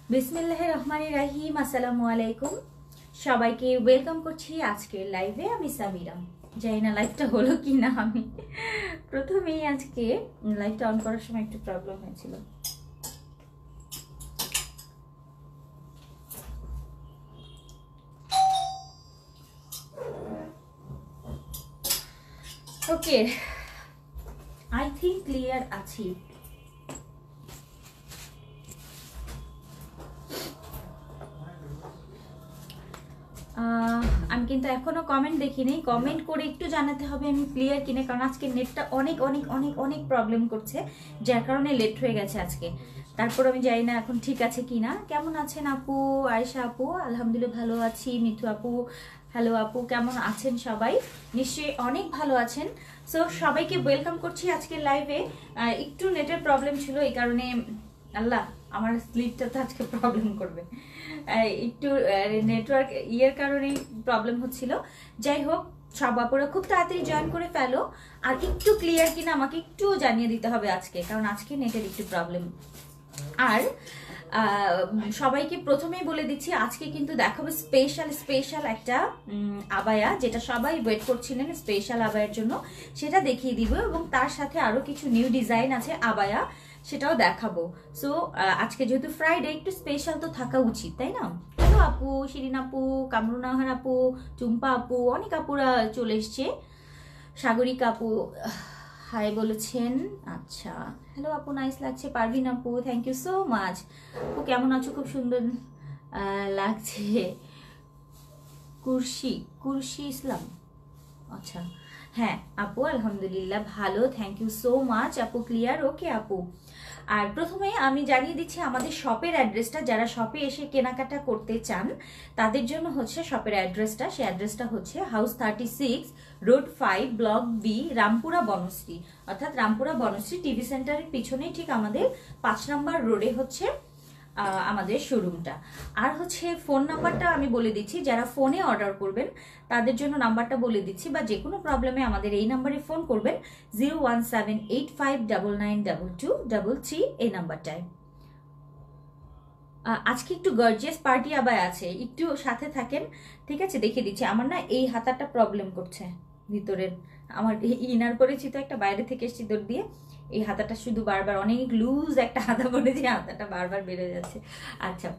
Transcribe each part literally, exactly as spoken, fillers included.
বিসমিল্লাহির রহমানির রহিম। আসসালামু আলাইকুম, সবাইকে ওয়েলকাম করছি আজকের লাইভে। আমি সামিরা। জানি না লাইভটা হলো কি না। আমি প্রথমেই আজকে লাইভটা অন করার সময় একটু প্রবলেম হয়েছিল। ওকে, আই থিঙ্ক ক্লিয়ার আছি। আমি কিন্তু এখনো কমেন্ট দেখিনি, কমেন্ট করে একটু জানাতে হবে আমি ক্লিয়ার কিনা, কারণ আজকে নেটটা অনেক অনেক অনেক অনেক প্রবলেম করছে, যার কারণে লেট হয়ে গেছে আজকে। তারপর আমি জানি না এখন ঠিক আছে কিনা। কেমন আছেন আপু? আয়েশা আপু আলহামদুলিল্লাহ ভালো আছি। মিঠু আপু হ্যালো আপু, কেমন আছেন সবাই? নিশ্চয়ই অনেক ভালো আছেন। সো সবাইকে ওয়েলকাম করছি আজকের লাইভে। একটু নেটের প্রবলেম ছিল, এই কারণে আল্লাহ আমার স্লিপটা তো আজকে প্রবলেম করবে, একটু নেটওয়ার্ক ইয়ের কারণে প্রবলেম হচ্ছিল। যাই হোক, সব আপুরা খুব তাড়াতাড়ি জয়েন করে ফেলো, আর একটু ক্লিয়ার কিনা আমাকে একটু জানিয়ে দিতে হবে আজকে, কারণ আজকে নেটের একটু প্রবলেম। আর সবাইকে প্রথমেই বলে দিচ্ছি, আজকে কিন্তু দেখাবো স্পেশাল স্পেশাল একটা আবায়া, যেটা সবাই ওয়েট করছিলেন স্পেশাল আবায়ার জন্য, সেটা দেখিয়ে দিব। এবং তার সাথে আরো কিছু নিউ ডিজাইন আছে আবায়া, সেটাও দেখাবো। সো আজকে যেহেতু ফ্রাইডে, একটু স্পেশাল তো থাকা উচিত, তাই না? হ্যালো আপু, শিরিন আপু, কামরুনাহার আপু, চুম্পা আপু, অনেক আপুরা চলে এসছে। সাগরিকা আপু হাই বলেছেন। আচ্ছা, হ্যালো আপু, নাইস লাগছে। পারভিন আপু থ্যাংক ইউ সো মাচ। আপু কেমন আছো? খুব সুন্দর লাগছে। কুরশি কুরশি ইসলাম, আচ্ছা হ্যাঁ আপু আলহামদুলিল্লাহ ভালো, থ্যাংক ইউ সো মাচ আপু। ক্লিয়ার? ওকে আপু। আর প্রথমে আমি জানিয়ে দিচ্ছি আমাদের শপের অ্যাড্রেসটা, যারা শপে এসে কেনাকাটা করতে চান তাদের জন্য হচ্ছে শপের অ্যাড্রেসটা। সেই অ্যাড্রেসটা হচ্ছে house thirty six road five block B, Rampura Banasree, অর্থাৎ রামপুরা বনশ্রী টিভি সেন্টারের পিছনেই ঠিক আমাদের পাঁচ নম্বর রোডে হচ্ছে আমাদের শোরুমটা। আর হচ্ছে ফোন নাম্বারটা আমি বলে দিচ্ছি, যারা ফোনে অর্ডার করবেন তাদের জন্য নাম্বারটা বলে দিচ্ছি, বা যে কোনো প্রবলেমে আমাদের এই নাম্বারে ফোন করবেন, zero one seven eight five double nine double two double three, এই নাম্বারটায়। আজকে একটু গর্জিয়াস পার্টি আবার আছে, একটু সাথে থাকেন, ঠিক আছে? দেখিয়ে দিচ্ছি। আমার না এই হাতাটা প্রবলেম করছে ভিতরের, আমার ইনার পরেছি তো একটা, বাইরে থেকে এসেছি দৌড় দিয়ে, এই হাতাটা শুধু বারবার, অনেক লুজ একটা হাতা পড়েছে, হাতাটা বারবার বেড়ে যাচ্ছে। আচ্ছা,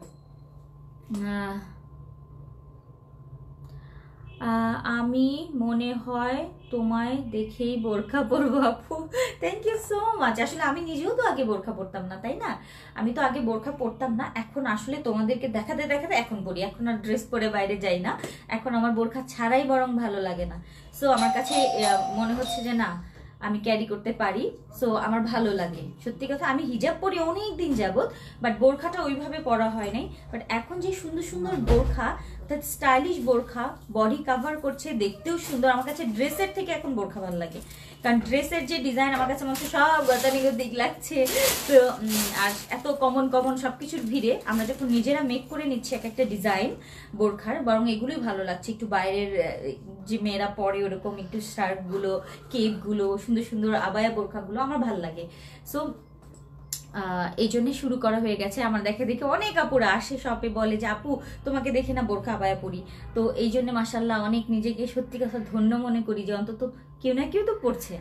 আমি মনে হয় তোমায় দেখেই বোরখা পরবো আপু, থ্যাংক ইউ সো মাচ। আসলে আমি নিজেও তো আগে বোরখা পরতাম না, তাই না? আমি তো আগে বোরখা পরতাম না, এখন আসলে তোমাদেরকে দেখাতে দেখাতে এখন পরি। এখন আর ড্রেস পরে বাইরে যাই না, এখন আমার বোরখা ছাড়াই বরং ভালো লাগে না। সো আমার কাছে মনে হচ্ছে যে না, আমি ক্যারি করতে পারি, সো আমার ভালো লাগে। সত্যি কথা, আমি হিজাব পরি অনেক দিন যাবত, বাট বোরখাটা ওইভাবে পরা হয় নাই। বাট এখন যে সুন্দর সুন্দর বোরখা, অর্থাৎ স্টাইলিশ বোরখা, বডি কাভার করছে, দেখতেও সুন্দর, আমার কাছে ড্রেসের থেকে এখন বোরখা ভালো লাগে। কারণ ড্রেসের যে ডিজাইন আমার কাছে মনে হচ্ছে সব গতানিগো দিক লাগছে। তো আর এত কমন কমন সবকিছুর ভিড়ে আমরা যখন নিজেরা মেক করে নিচ্ছি এক একটা ডিজাইন বোরখার, বরং এগুলোই ভালো লাগছে। একটু বাইরের যে মেয়েরা পরে ওরকম একটু শার্টগুলো, কেপগুলো, সুন্দর সুন্দর আবায়া বোরখাগুলো আমার ভালো লাগে। সো এই জন্য শুরু করা হয়ে গেছে। আমার দেখে দেখে অনেক আপুরা আসে শপে, বলে যে আপু তোমাকে দেখে না বোরখা আবায়া পরি। তো এই জন্য মাশাল্লাহ অনেক নিজেকে সত্যি কথা ধন্য মনে করি যে অন্তত কেউ না কেউ তো পড়ছে।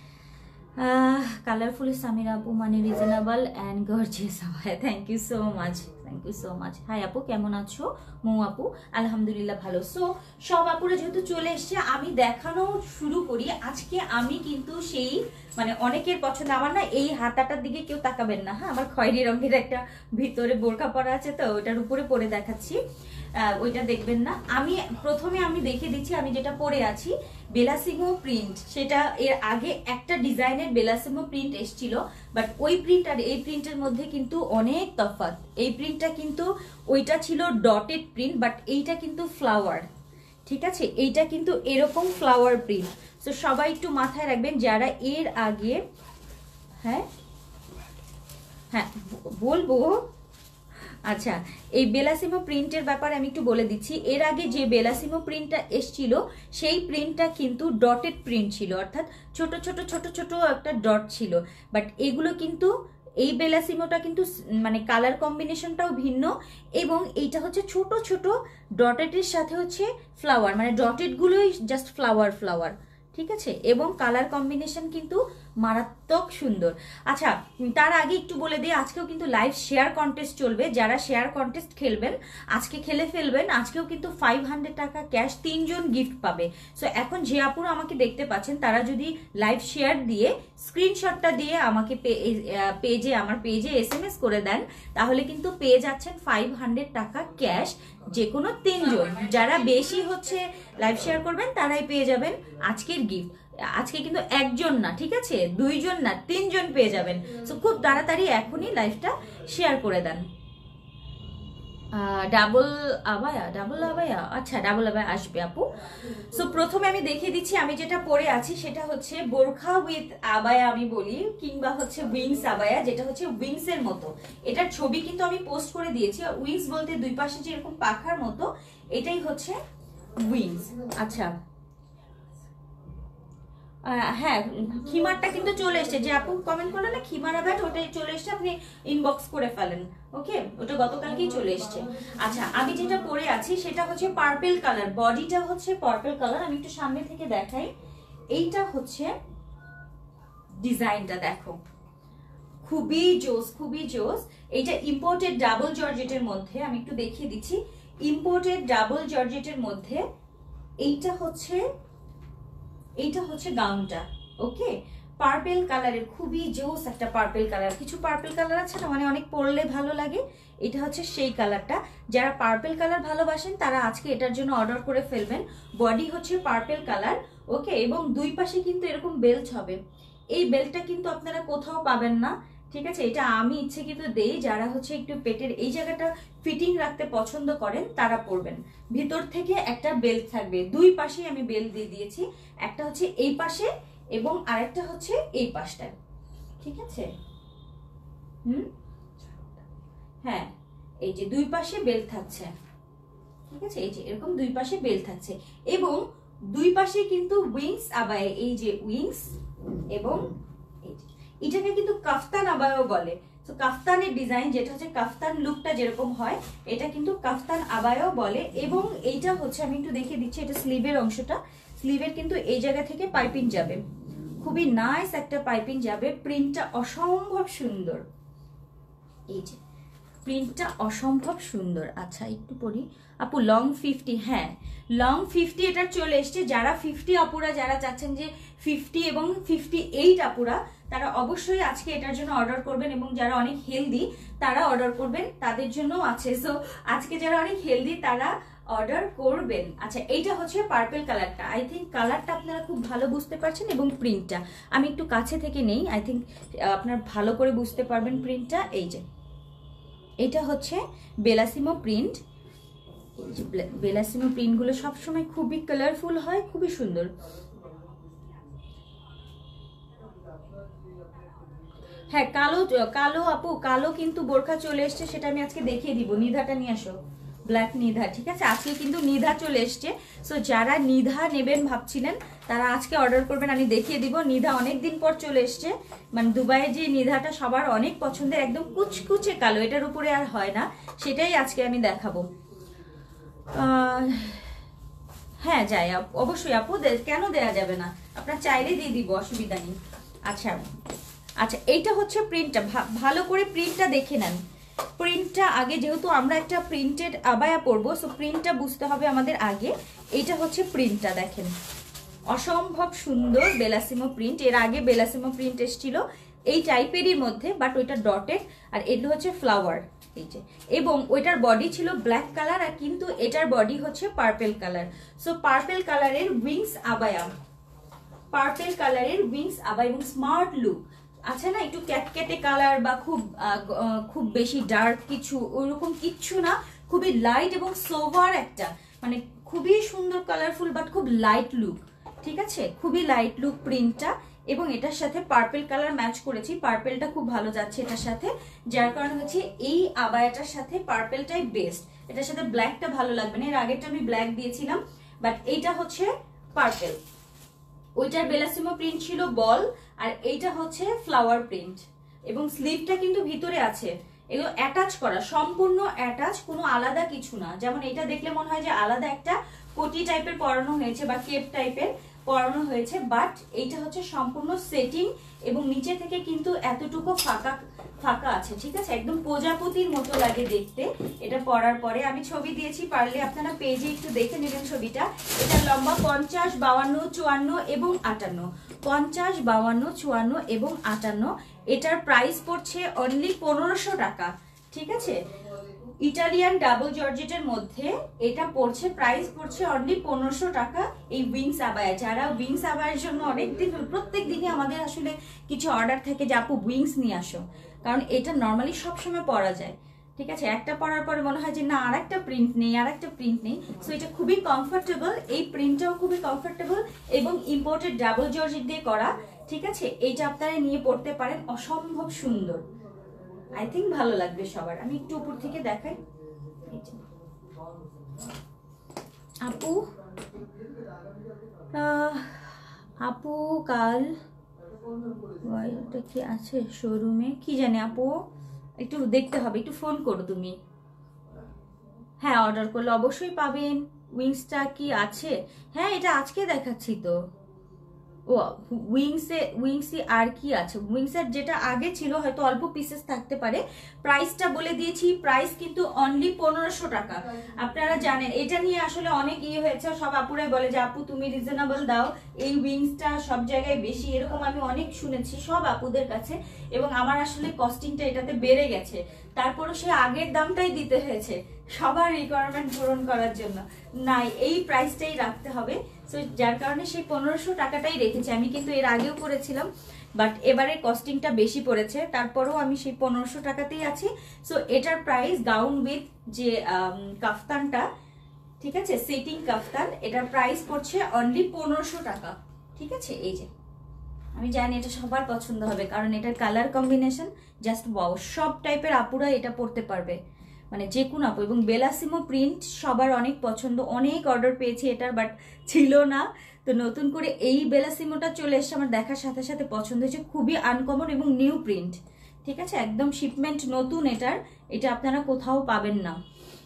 কালারফুল সামিরা আপু মানে রিজনেবল অ্যান্ড গর্জিয়াস আবায়া, thank you so much, thank you so much. Hi আপু কেমন আছো? মৌ আপু আলহামদুলিল্লাহ ভালো। সো সব আপুরা যেহেতু চলে এসছে, আমি দেখানো শুরু করি। আজকে আমি কিন্তু সেই মানে অনেকের পছন্দ, আমার না এই হাতাটার দিকে কেউ তাকাবেন না, হ্যাঁ, আমার খয়েরি রঙের একটা ভিতরে বোরখা পরা আছে, তো ওইটার উপরে পরে দেখাচ্ছি, ওইটা দেখবেন না। আমি প্রথমে আমি দেখে দিচ্ছি আমি যেটা পরে আছি, বেলাসিমো প্রিন্ট। সেটা এর আগে একটা ডিজাইনের বেলাসিমো প্রিন্ট এসছিল, বাট ওই প্রিন্ট আর এই প্রিন্টের মধ্যে কিন্তু অনেক তফাৎ। এই প্রিন্টটা কিন্তু ওইটা ছিল ডটেড প্রিন্ট, বাট এইটা কিন্তু ফ্লাওয়ার, ঠিক আছে? এইটা কিন্তু এরকম ফ্লাওয়ার প্রিন্ট। তো সবাই একটু মাথায় রাখবেন যারা এর আগে, হ্যাঁ হ্যাঁ বলবো। আচ্ছা, এই বেলাসিমো প্রিন্টের ব্যাপারে আমি একটু বলে দিচ্ছি। এর আগে যে বেলাসিমো প্রিন্টটা এসছিল সেই প্রিন্টটা কিন্তু ডটেড প্রিন্ট ছিল, অর্থাৎ ছোট ছোট ছোট ছোট একটা ডট ছিল। বাট এগুলো কিন্তু এই বেলাসিমোটা কিন্তু মানে কালার কম্বিনেশনটাও ভিন্ন, এবং এইটা হচ্ছে ছোট ছোট ডটেটের সাথে হচ্ছে ফ্লাওয়ার, মানে ডটেড গুলোই জাস্ট ফ্লাওয়ার ফ্লাওয়ার, ঠিক আছে, এবং কালার কম্বিনেশন কিন্তু মারাত্মক সুন্দর। আচ্ছা, তার আগে একটু বলে দিই, আজকেও কিন্তু লাইভ শেয়ার কন্টেস্ট চলবে। যারা শেয়ার কন্টেস্ট খেলবেন আজকে খেলে ফেলবেন, আজকেও কিন্তু ফাইভ হান্ড্রেড টাকা ক্যাশ তিনজন গিফট পাবে। সো এখন যে আপুরা আমাকে দেখতে পাচ্ছেন তারা যদি লাইভ শেয়ার দিয়ে স্ক্রিনশটটা দিয়ে আমাকে পেজে আমার পেজে এস এম এস করে দেন, তাহলে কিন্তু পেয়ে যাচ্ছেন ফাইভ হান্ড্রেড টাকা ক্যাশ যে কোনো তিনজন। যারা বেশি হচ্ছে লাইভ শেয়ার করবেন তারাই পেয়ে যাবেন আজকের গিফট। আজকে কিন্তু একজন না, ঠিক আছে, দুইজন না, তিনজন পেয়ে যাবেন। সো খুব তাড়াতাড়ি এখনই লাইভটা শেয়ার করে দেন। ডাবল আবায়া, ডাবল আবায়া, আচ্ছা ডাবল আবায়া আসবে আপু। সো প্রথমে আমি দেখিয়ে দিচ্ছি আমি যেটা পরে আছি সেটা হচ্ছে বোরখা উইথ আবায়া আমি বলি, কিংবা হচ্ছে উইংস আবায়া, যেটা হচ্ছে উইংস এর মতো। এটার ছবি কিন্তু আমি পোস্ট করে দিয়েছি। উইংস বলতে দুই পাশে যে এরকম পাখার মতো, এটাই হচ্ছে উইংস। আচ্ছা হ্যাঁ, খিমারটা কিন্তু চলে এসছে, যে আপু কমেন্ট করলেন না খিমার আবাট, ওটাই চলে এসছে, আপনি ইনবক্স করে ফেলেন। ওকে, ওটা গতকালকেই চলে এসছে। আচ্ছা, আমি যেটা পরে আছি সেটা হচ্ছে পার্পল কালার, বডিটা হচ্ছে পার্পল কালার। আমি একটু সামনে থেকে দেখাই, এইটা হচ্ছে ডিজাইনটা দেখো, খুবই জোস, খুবই জোস। এইটা ইম্পোর্টেড ডাবল জর্জেটের মধ্যে, আমি একটু দেখিয়ে দিচ্ছি, ইম্পোর্টেড ডাবল জর্জেটের মধ্যে এইটা হচ্ছে এইটা হচ্ছে গাউনটা। ওকে, পার্পল কালারের, খুবই জোস একটা পার্পল কালার। কিছু পার্পল কালার আছে না মানে অনেক পরলে ভালো লাগে, এটা হচ্ছে সেই কালারটা। যারা পার্পল কালার ভালোবাসেন তারা আজকে এটার জন্য অর্ডার করে ফেলবেন। বডি হচ্ছে পার্পল কালার, ওকে, এবং দুই পাশে কিন্তু এরকম বেল্ট হবে। এই বেল্টটা কিন্তু আপনারা কোথাও পাবেন না, ঠিক আছে, এটা আমি ইচ্ছে কিন্তু দেই। যারা হচ্ছে একটু পেটের এই জায়গাটা ফিটিং রাখতে পছন্দ করেন তারা পরবেন। ভিতর থেকে একটা বেল্ট থাকবে, দুই পাশে আমি বেল্ট দিয়ে দিয়েছি, একটা হচ্ছে এই পাশে এবং আরেকটা হচ্ছে এই পাশটায়, ঠিক আছে। হুম, হ্যাঁ, এই যে দুই পাশে বেল্ট থাকছে, ঠিক আছে, এই যে এরকম দুই পাশে বেল্ট থাকছে, এবং দুই পাশে কিন্তু উইংস আবায়, এই যে উইংস, এবং এটাকে কিন্তু কাফতান আবায়ও বলে। তো কাফতানের ডিজাইন যেটা হচ্ছে কাফতান লুকটা যেরকম হয়, এটা কিন্তু কাফতান আবায়ও বলে। এবং এইটা হচ্ছে আমি একটু দেখিয়ে দিচ্ছি, এটা স্লিভের অংশটা, স্লিভের কিন্তু এই জায়গা থেকে পাইপিং যাবে, খুবই নাইস একটা পাইপিং যাবে। প্রিন্টটা অসম্ভব সুন্দর, এই যে প্রিন্টটা অসম্ভব সুন্দর। আচ্ছা একটু পরি আপু, লং ফিফটি, হ্যাঁ লং ফিফটি এটা চলে এসছে। যারা ফিফটি আপুরা যারা চাচ্ছেন যে ফিফটি এবং ফিফটি এইট আপুরা, তারা অবশ্যই আজকে এটার জন্য অর্ডার করবেন, এবং যারা অনেক হেলদি তারা অর্ডার করবেন, তাদের জন্য আছে। সো আজকে যারা অনেক হেলদি তারা অর্ডার করবেন। আচ্ছা, এইটা হচ্ছে পার্পল কালারটা, আই থিঙ্ক কালারটা আপনারা খুব ভালো বুঝতে পারছেন, এবং প্রিন্টটা আমি একটু কাছে থেকে নেই, আই থিঙ্ক আপনার ভালো করে বুঝতে পারবেন প্রিন্টটা। এই যে এটা হচ্ছে বেলাসিমো প্রিন্ট, বেলাসিমো প্রিন্টগুলো সবসময় খুবই কালারফুল হয়, খুবই সুন্দর। হ্যাঁ, কালো কালো আপু, কালো কিন্তু বোরখা চলে এসছে, সেটা আমি আজকে দেখিয়ে দিব। নিধাটা নিয়ে আসো, ব্ল্যাক নিধা, ঠিক আছে, আজকে কিন্তু নিধা চলে এসছে। সো যারা নিধা নেবেন ভাবছিলেন তারা আজকে অর্ডার করবেন, আমি দেখিয়ে দিব। নিধা অনেকদিন পর চলে এসছে, মানে দুবাইয়ের যে নিধাটা সবার অনেক পছন্দের, একদম কুচকুচে কালো, এটার উপরে আর হয় না, সেটাই আজকে আমি দেখাবো। হ্যাঁ যাই, অবশ্যই আপু, কেন দেয়া যাবে না, আপনার চাইলে দিয়ে দিব, অসুবিধা নেই। আচ্ছা আচ্ছা, এইটা হচ্ছে প্রিন্টটা, ভালো করে প্রিন্টটা দেখে নেন। প্রিন্টটা আগে, যেহেতু আমরা একটা প্রিন্টেড আবায়া পরবো, সো প্রিন্টটা বুঝতে হবে আমাদের আগে। এইটা হচ্ছে প্রিন্টটা, দেখেন অসম্ভব সুন্দর বেলাসিমো প্রিন্ট। এর আগে বেলাসিমো প্রিন্ট এসেছিল এই টাইপেরই মধ্যে, বাট ওইটা ডটেড, আর এটা হচ্ছে ফ্লাওয়ার, এই যে, এবং ওইটার বডি ছিল ব্ল্যাক কালার, আর কিন্তু এটার বডি হচ্ছে পার্পল কালার। সো পার্পল কালারের উইংস আবায়া, পার্পল কালারের উইংস আবায়া, এবং স্মার্ট লুক আছে না, একটু ক্যাটক্যাটে কালার বা খুব খুব বেশি ডার্ক কিছু ওইরকম কিচ্ছু না, খুবই লাইট এবং সোভার একটা, মানে খুবই সুন্দর কালারফুল বাট খুব লাইট লুক, ঠিক আছে, খুবই লাইট লুক প্রিন্টটা। এবং এটার সাথে পার্পল কালার ম্যাচ করেছি, পার্পলটা খুব ভালো যাচ্ছে এটার সাথে, যার কারণে হচ্ছে এই আবায়াটার সাথে পার্পলটাই বেস্ট, এটার সাথে ব্ল্যাকটা ভালো লাগবে না। এর আগেরটা আমি ব্ল্যাক দিয়েছিলাম, বাট এইটা হচ্ছে পার্পল। ওইটার বেলাসিমো প্রিন্ট ছিল বল, আর এইটা হচ্ছে ফ্লাওয়ার প্রিন্ট, এবং স্লিভটা কিন্তু ভিতরে আছে, এগুলো অ্যাটাচ করা, সম্পূর্ণ অ্যাটাচ, কোনো আলাদা কিছু না। যেমন এটা দেখলে মনে হয় যে আলাদা একটা কোটি টাইপের পরানো হয়েছে বা কেপ টাইপের পরানো হয়েছে, বাট এইটা হচ্ছে সম্পূর্ণ সেটিং এবং নিচে থেকে কিন্তু এতটুকু ফাঁকা ফাঁকা আছে, ঠিক আছে, একদম প্রজাপতির মতো লাগে দেখতে এটা পরার পরে। আমি ছবি দিয়েছি, পারলে আপনারা পেজে একটু দেখে নেবেন ছবিটা। এটা লম্বা পঞ্চাশ, বাউান্ন, চুয়ান্ন এবং আটান্ন, পঞ্চাশ, বাউান্ন, চুয়ান্ন এবং আটান্ন। এটার প্রাইস পড়ছে অনলি পনেরোশো টাকা, ঠিক আছে। ইটালিয়ান ডাবল জর্জেটের মধ্যে এটা পড়ছে, প্রাইস পড়ছে অনলি পনেরোশো টাকা। এই উইংস আবায়া, যারা উইংস আবায়ের জন্য অনেকদিন প্রত্যেক দিনই আমাদের আসলে কিছু অর্ডার থাকে যে আপু উইংস নিয়ে আসো, কারণ এটা নর্মালি সবসময় পরা যায়, ঠিক আছে। একটা পরার পরে মনে হয় যে না আর একটা প্রিন্ট নেই, আর একটা প্রিন্ট নেই। সো এটা খুবই কমফোর্টেবল, এই প্রিন্টটাও খুবই কমফোর্টেবল এবং ইম্পোর্টেড ডাবল জর্জেট দিয়ে করা, ঠিক আছে। এইটা আপনারা নিয়ে পড়তে পারেন, অসম্ভব সুন্দর, আই থিঙ্ক ভালো লাগবে সবার। আমি একটু উপর থেকে দেখাই। আপু আপু কাল কি আছে শোরুমে কি জানি আপু, একটু দেখতে হবে, একটু ফোন করো তুমি। হ্যাঁ অর্ডার করলে অবশ্যই পাবেন। উইংসটা কি আছে? হ্যাঁ এটা আজকে দেখাচ্ছি তো। ও উইংসে উইংসে আর কি আছে, উইংসের যেটা আগে ছিল হয়তো অল্প পিসেস থাকতে পারে। প্রাইসটা বলে দিয়েছি, প্রাইস কিন্তু অনলি পনেরোশো টাকা। আপনারা জানেন এটা নিয়ে আসলে অনেক ইয়ে হয়েছে, সব আপুরাই বলে যে আপু তুমি রিজনেবল দাও, এই উইংসটা সব জায়গায় বেশি, এরকম আমি অনেক শুনেছি সব আপুদের কাছে, এবং আমার আসলে কস্টিংটা এটাতে বেড়ে গেছে, তারপরও সে আগের দামটাই দিতে হয়েছে সবার রিকোয়ারমেন্ট পূরণ করার জন্য। নাই এই প্রাইসটাই রাখতে হবে, সো যার কারণে সেই পনেরোশো টাকাটাই রেখেছি। আমি কিন্তু এর আগেও করেছিলাম, বাট এবারে কস্টিংটা বেশি পড়েছে, তারপরেও আমি সেই পনেরোশো টাকাতেই আছি। সো এটার প্রাইস গাউন উইথ যে কাফতানটা, ঠিক আছে, সেটিং কাফতান, এটার প্রাইস পড়ছে অনলি পনেরোশো টাকা, ঠিক আছে। এই যে আমি জানি এটা সবার পছন্দ হবে, কারণ এটার কালার কম্বিনেশন জাস্ট ওয়াও, সব টাইপের আপুরা এটা পরতে পারবে, মানে যে কোনো আপু। এবং বেলাসিমো প্রিন্ট সবার অনেক পছন্দ, অনেক অর্ডার পেয়েছি এটার, বাট ছিল না, তো নতুন করে এই বেলাসিমোটা চলে এসছে, আমার দেখার সাথে সাথে পছন্দ হয়েছে, খুবই আনকমন এবং নিউ প্রিন্ট, ঠিক আছে, একদম শিপমেন্ট নতুন এটার, এটা আপনারা কোথাও পাবেন না,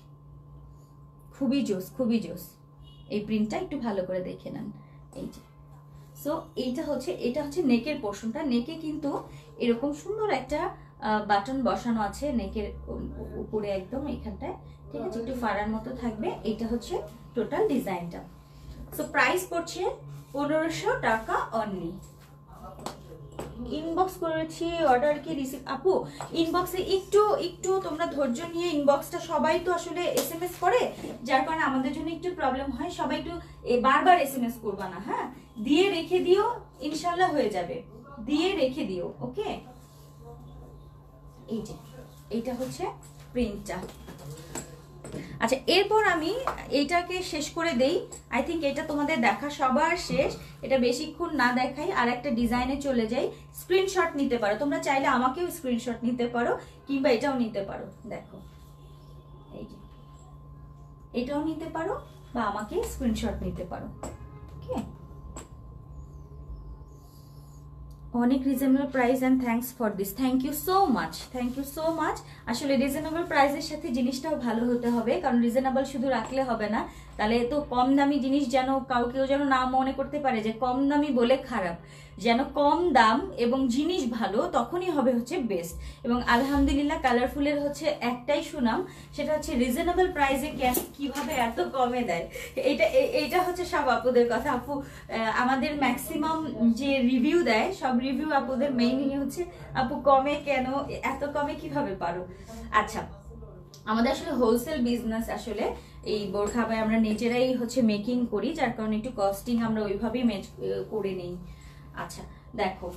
খুবই জোস, খুবই জোস। এই প্রিন্টটা একটু ভালো করে দেখে নেন, এই যে। সো এইটা হচ্ছে এটা হচ্ছে নেকের পোর্শনটা, নেকে কিন্তু এরকম সুন্দর একটা বাটন বসানো আছে নেকের উপরে একদম এখানটায়, ঠিক আছে, একটু ফাড়ার মতো থাকবে। এইটা হচ্ছে টোটাল ডিজাইনটা। সো প্রাইস পড়ছে পনেরোশো টাকা অনলি। ইনবক্স করেছি, অর্ডার কি রিসিভ? আপু ইনবক্সে একটু একটু তোমরা ধৈর্য নিয়ে, ইনবক্সটা সবাই তো আসলে এস এম এস করে, যার কারণে আমাদের জন্য একটু প্রবলেম হয়, সবাই একটু বারবার এস এম এস করবা না, হ্যাঁ, দিয়ে রেখে দিও, ইনশাল্লাহ হয়ে যাবে, দিয়ে রেখে দিও, ওকে। এই যে এইটা হচ্ছে প্রিন্টটা। আচ্ছা এরপর আমি এইটাকে শেষ করে দেই, আই থিঙ্ক এটা তোমাদের দেখা সবার শেষ, এটা বেশিক্ষণ না দেখাই, আর একটা ডিজাইনে চলে যাই। স্ক্রিনশট নিতে পারো তোমরা চাইলে, আমাকেও স্ক্রিনশট নিতে পারো, কিংবা এটাও নিতে পারো, দেখো এই যে এটাও নিতে পারো, বা আমাকে স্ক্রিনশট নিতে পারো, ওকে। অনেক reasonable price and thanks for this, thank you so much, thank you so much. আসলে রিজনেবল প্রাইসের সাথে জিনিসটাও ভালো হতে হবে, কারণ রিজনেবল শুধু রাখলে হবে না, তাহলে তো কম দামি জিনিস যেন কাউ কেউ যেন না মনে করতে পারে যে কম দামি বলে খারাপ, যেন কম দাম এবং জিনিস ভালো, তখনই হবে হচ্ছে বেস্ট। এবং আলহামদুলিল্লাহ কালারফুলের হচ্ছে একটাই সুনাম, সেটা হচ্ছে রিজনেবল প্রাইসে কিভাবে এত কমে দেয়, এটা এইটা হচ্ছে সব আপুদের কথা। আপু আমাদের ম্যাক্সিমাম যে রিভিউ দেয়, সব রিভিউ আপুদের মেইনলি হচ্ছে আপু কমে কেন, এত কমে কিভাবে পারো। আচ্ছা আমাদের আসলে হোলসেল বিজনেস, আসলে এই বোরখা বাই আমরা নিজেরাই হচ্ছে মেকিং করি, যার কারণে একটু কস্টিং আমরা ওইভাবেই মেচ করে নিই। আচ্ছা দেখো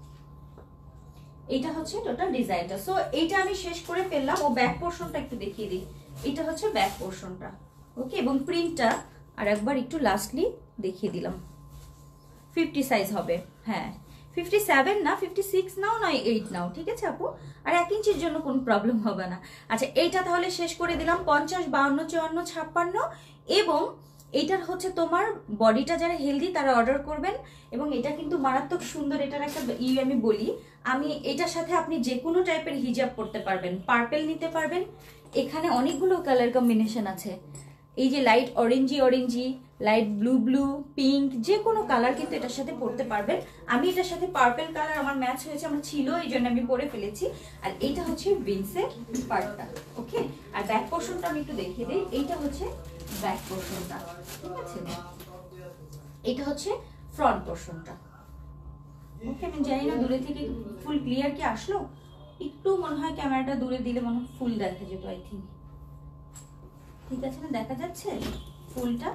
এইটা হচ্ছে টোটাল ডিজাইনটা। সো এইটা আমি শেষ করে ফেললাম, ও ব্যাক পোর্শনটা একটু দেখিয়ে দিই, এটা হচ্ছে ব্যাক পোর্শনটা, ওকে। এবং প্রিন্টটা আর একবার একটু লাস্টলি দেখিয়ে দিলাম, ফিফটি সাইজ হবে, হ্যাঁ ফিফটি সেভেন না, ফিফটি সিক্স নাও নয় এইট নাও, ঠিক আছে আপু, আর এক ইঞ্চির জন্য কোনো প্রবলেম হবে না। আচ্ছা এইটা তাহলে শেষ করে দিলাম, পঞ্চাশ, বাউন্ন, চুয়ান্ন, ছাপ্পান্ন এবং এইটার হচ্ছে তোমার বডিটা যারা হেলদি তারা অর্ডার করবেন, এবং এটা কিন্তু মারাত্মক সুন্দর। এটার একটা ই আমি বলি, আমি এটার সাথে আপনি যে কোনো টাইপের হিজাব পরতে পারবেন। পার্পেল নিতে পারবেন, এখানে অনেকগুলো কালার কম্বিনেশন আছে। এই যে light orangey orangey, light blue blue, pink, যে কোনো কালার কিন্তু এটার সাথে পরতে পারবেন। আমি এটার সাথে পার্পেল কালার আমার ম্যাচ হয়েছে, আমার ছিল, এই জন্য আমি পরে ফেলেছি। আর এইটা হচ্ছে উইংসের পার্টটা, ওকে। আর ব্যাক পোর্শনটা আমি একটু দেখিয়ে দিই। এইটা হচ্ছে ব্যাক পোর্শনটা, ঠিক আছে। এটা হচ্ছে ফ্রন্ট পোর্শনটা, ওকে। আমি জানি না দূরে থেকে ফুল ক্লিয়ার কি আসলো, একটু মনে হয় ক্যামেরাটা দূরে দিলে মনে হয় ফুল দেখা যেত, আই থিঙ্ক। ঠিক আছে না, দেখা যাচ্ছে ফুলটা?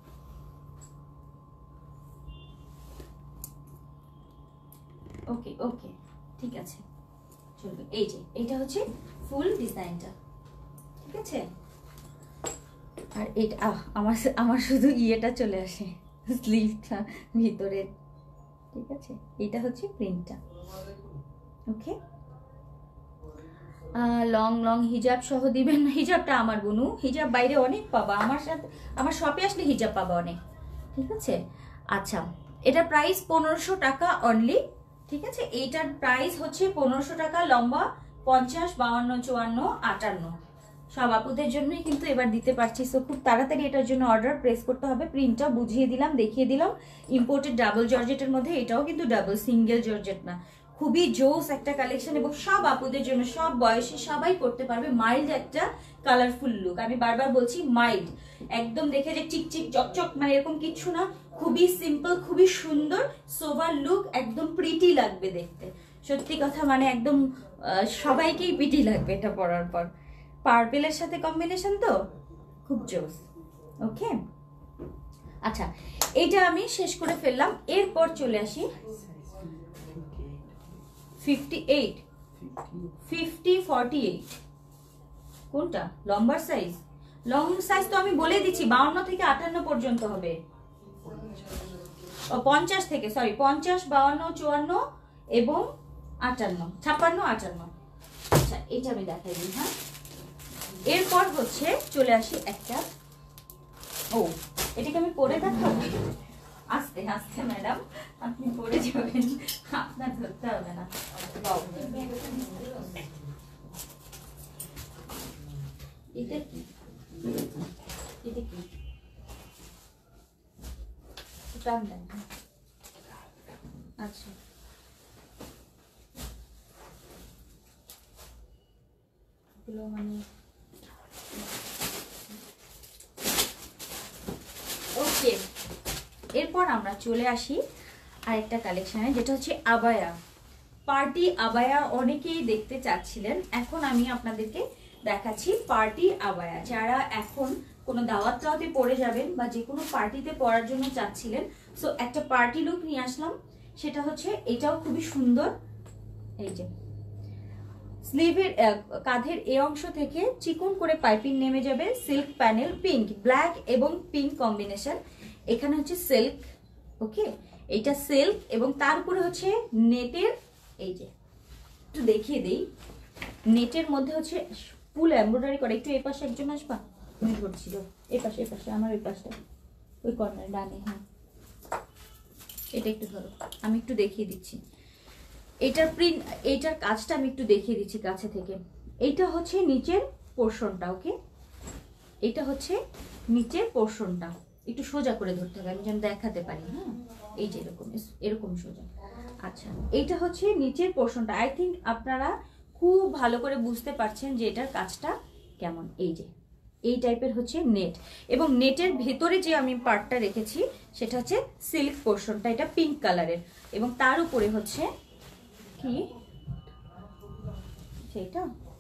ওকে ওকে, ঠিক আছে, চলবে। এই যে এইটা হচ্ছে ফুল ডিজাইনটা, ঠিক আছে। আর এটা আমার আমার শুধু ইয়েটা চলে আসে, স্লিভটা ভিতরে, ঠিক আছে। এটা হচ্ছে প্রিন্টটা, ওকে। লং লং হিজাব সহ দিবেন। হিজাবটা আমার বুনু, হিজাব বাইরে অনেক পাবা, আমার সাথে আমার শপে আসলে হিজাব পাবা অনেক, ঠিক আছে। আচ্ছা, এটা প্রাইস পনেরোশো টাকা অনলি, ঠিক আছে। এইটার প্রাইস হচ্ছে পনেরোশো টাকা, লম্বা পঞ্চাশ, বাউান্ন, চুয়ান্ন, আটান্ন, সব আপুদের জন্যই কিন্তু এবার দিতে পারছি। সো খুব তাড়াতাড়ি এটার জন্য অর্ডার প্রেস করতে হবে। প্রিন্টটা বুঝিয়ে দিলাম, দেখিয়ে দিলাম। ইম্পোর্টেড ডাবল জর্জেটের মধ্যে, এটাও কিন্তু ডাবল, সিঙ্গেল জর্জেট না। খুবই জোস একটা কালেকশন, এবং সব আপুদের জন্য, সব বয়সে সবাই পড়তে পারবে। মাইল্ড একটা কালারফুল লুক, আমি বারবার বলছি মাইল্ড, একদম দেখে যে চিকচিক চকচক মানে এরকম কিছু না, খুবই সিম্পল, খুবই সুন্দর সোভার লুক, একদম প্রিটি লাগবে দেখতে। সত্যি কথা, মানে একদম সবাইকেই প্রিটি লাগবে এটা পরার পর। পার্পেলের সাথে কম্বিনেশন তো খুব জোস, ওকে। আচ্ছা, এইটা আমি শেষ করে ফেললাম। এরপর চলে আসি fifty eight, fifty, forty eight, কোনটা লম্বার সাইজ? লং সাইজ তো আমি বলে দিচ্ছি, বাউন্ন থেকে আটান্ন পর্যন্ত হবে। ও পঞ্চাশ থেকে, সরি, পঞ্চাশ, বাউন্ন, চুয়ান্ন এবং আটান্ন, ছাপ্পান্ন, আটান্ন। আচ্ছা, এটা আমি দেখাই দিই। হ্যাঁ, এরপর হচ্ছে চলে আসি একটা, ও এটাকে আমি পরে দেখাবো। আস্তে আস্তে ম্যাডাম, আপনি পরে যাবেন, আপনার ধরতে হবে না। এটা কি, এটা কি টান দেন? আচ্ছা, এগুলো মানে ওকে। এরপর আমরা চলে আসি আরেকটা কালেকশনে, যেটা হচ্ছে আবায়া, পার্টি আবায়া। অনেকেই দেখতে চাচ্ছিলেন, এখন আমি আপনাদেরকে দেখাচ্ছি পার্টি আবায়া। যারা এখন কোনো দাওয়াত টাওয়াতে পরে যাবেন বা যে কোনো পার্টিতে পরার জন্য চাচ্ছিলেন, সো একটা পার্টি লুক নিয়ে আসলাম। সেটা হচ্ছে, এটাও খুবই সুন্দর। এই যে স্লিভের কাঁধের এই অংশ থেকে চিকন করে পাইপিং নেমে যাবে, সিল্ক প্যানেল, পিঙ্ক, ব্ল্যাক এবং পিঙ্ক কম্বিনেশন। এখানে হচ্ছে সিল্ক, ওকে, এইটা সিল্ক, এবং তার উপরে হচ্ছে নেটের, এই যে একটু দেখিয়ে দিই, নেটের মধ্যে হচ্ছে ফুল এমব্রয়ডারি করে। একটু এই পাশে একজন আসবা, আমি ধরছিল, এই পাশে, এই পাশে, আমার ওই পাশটা, ওই কর্নার ডানে। হ্যাঁ, এটা একটু ধরো, আমি একটু দেখিয়ে দিচ্ছি। এটার প্রিন্ট, এইটার কাজটা আমি একটু দেখিয়ে দিচ্ছি কাছে থেকে। এইটা হচ্ছে নিচের পোর্শনটা, ওকে। এটা হচ্ছে নিচের পোর্শনটা, একটু সোজা করে ধরতে হবে, আমি যেন দেখাতে পারি। হ্যাঁ, এই যে এরকম, এরকম সোজা। আচ্ছা, এইটা হচ্ছে নিচের পোর্শনটা। আই থিঙ্ক আপনারা খুব ভালো করে বুঝতে পারছেন যে এটার কাজটা কেমন। এই যে এই টাইপের হচ্ছে নেট, এবং নেটের ভেতরে যে আমি পার্টটা রেখেছি সেটা হচ্ছে সিল্ক পোর্শনটা, এটা পিঙ্ক কালারের, এবং তার উপরে হচ্ছে কি সেটা,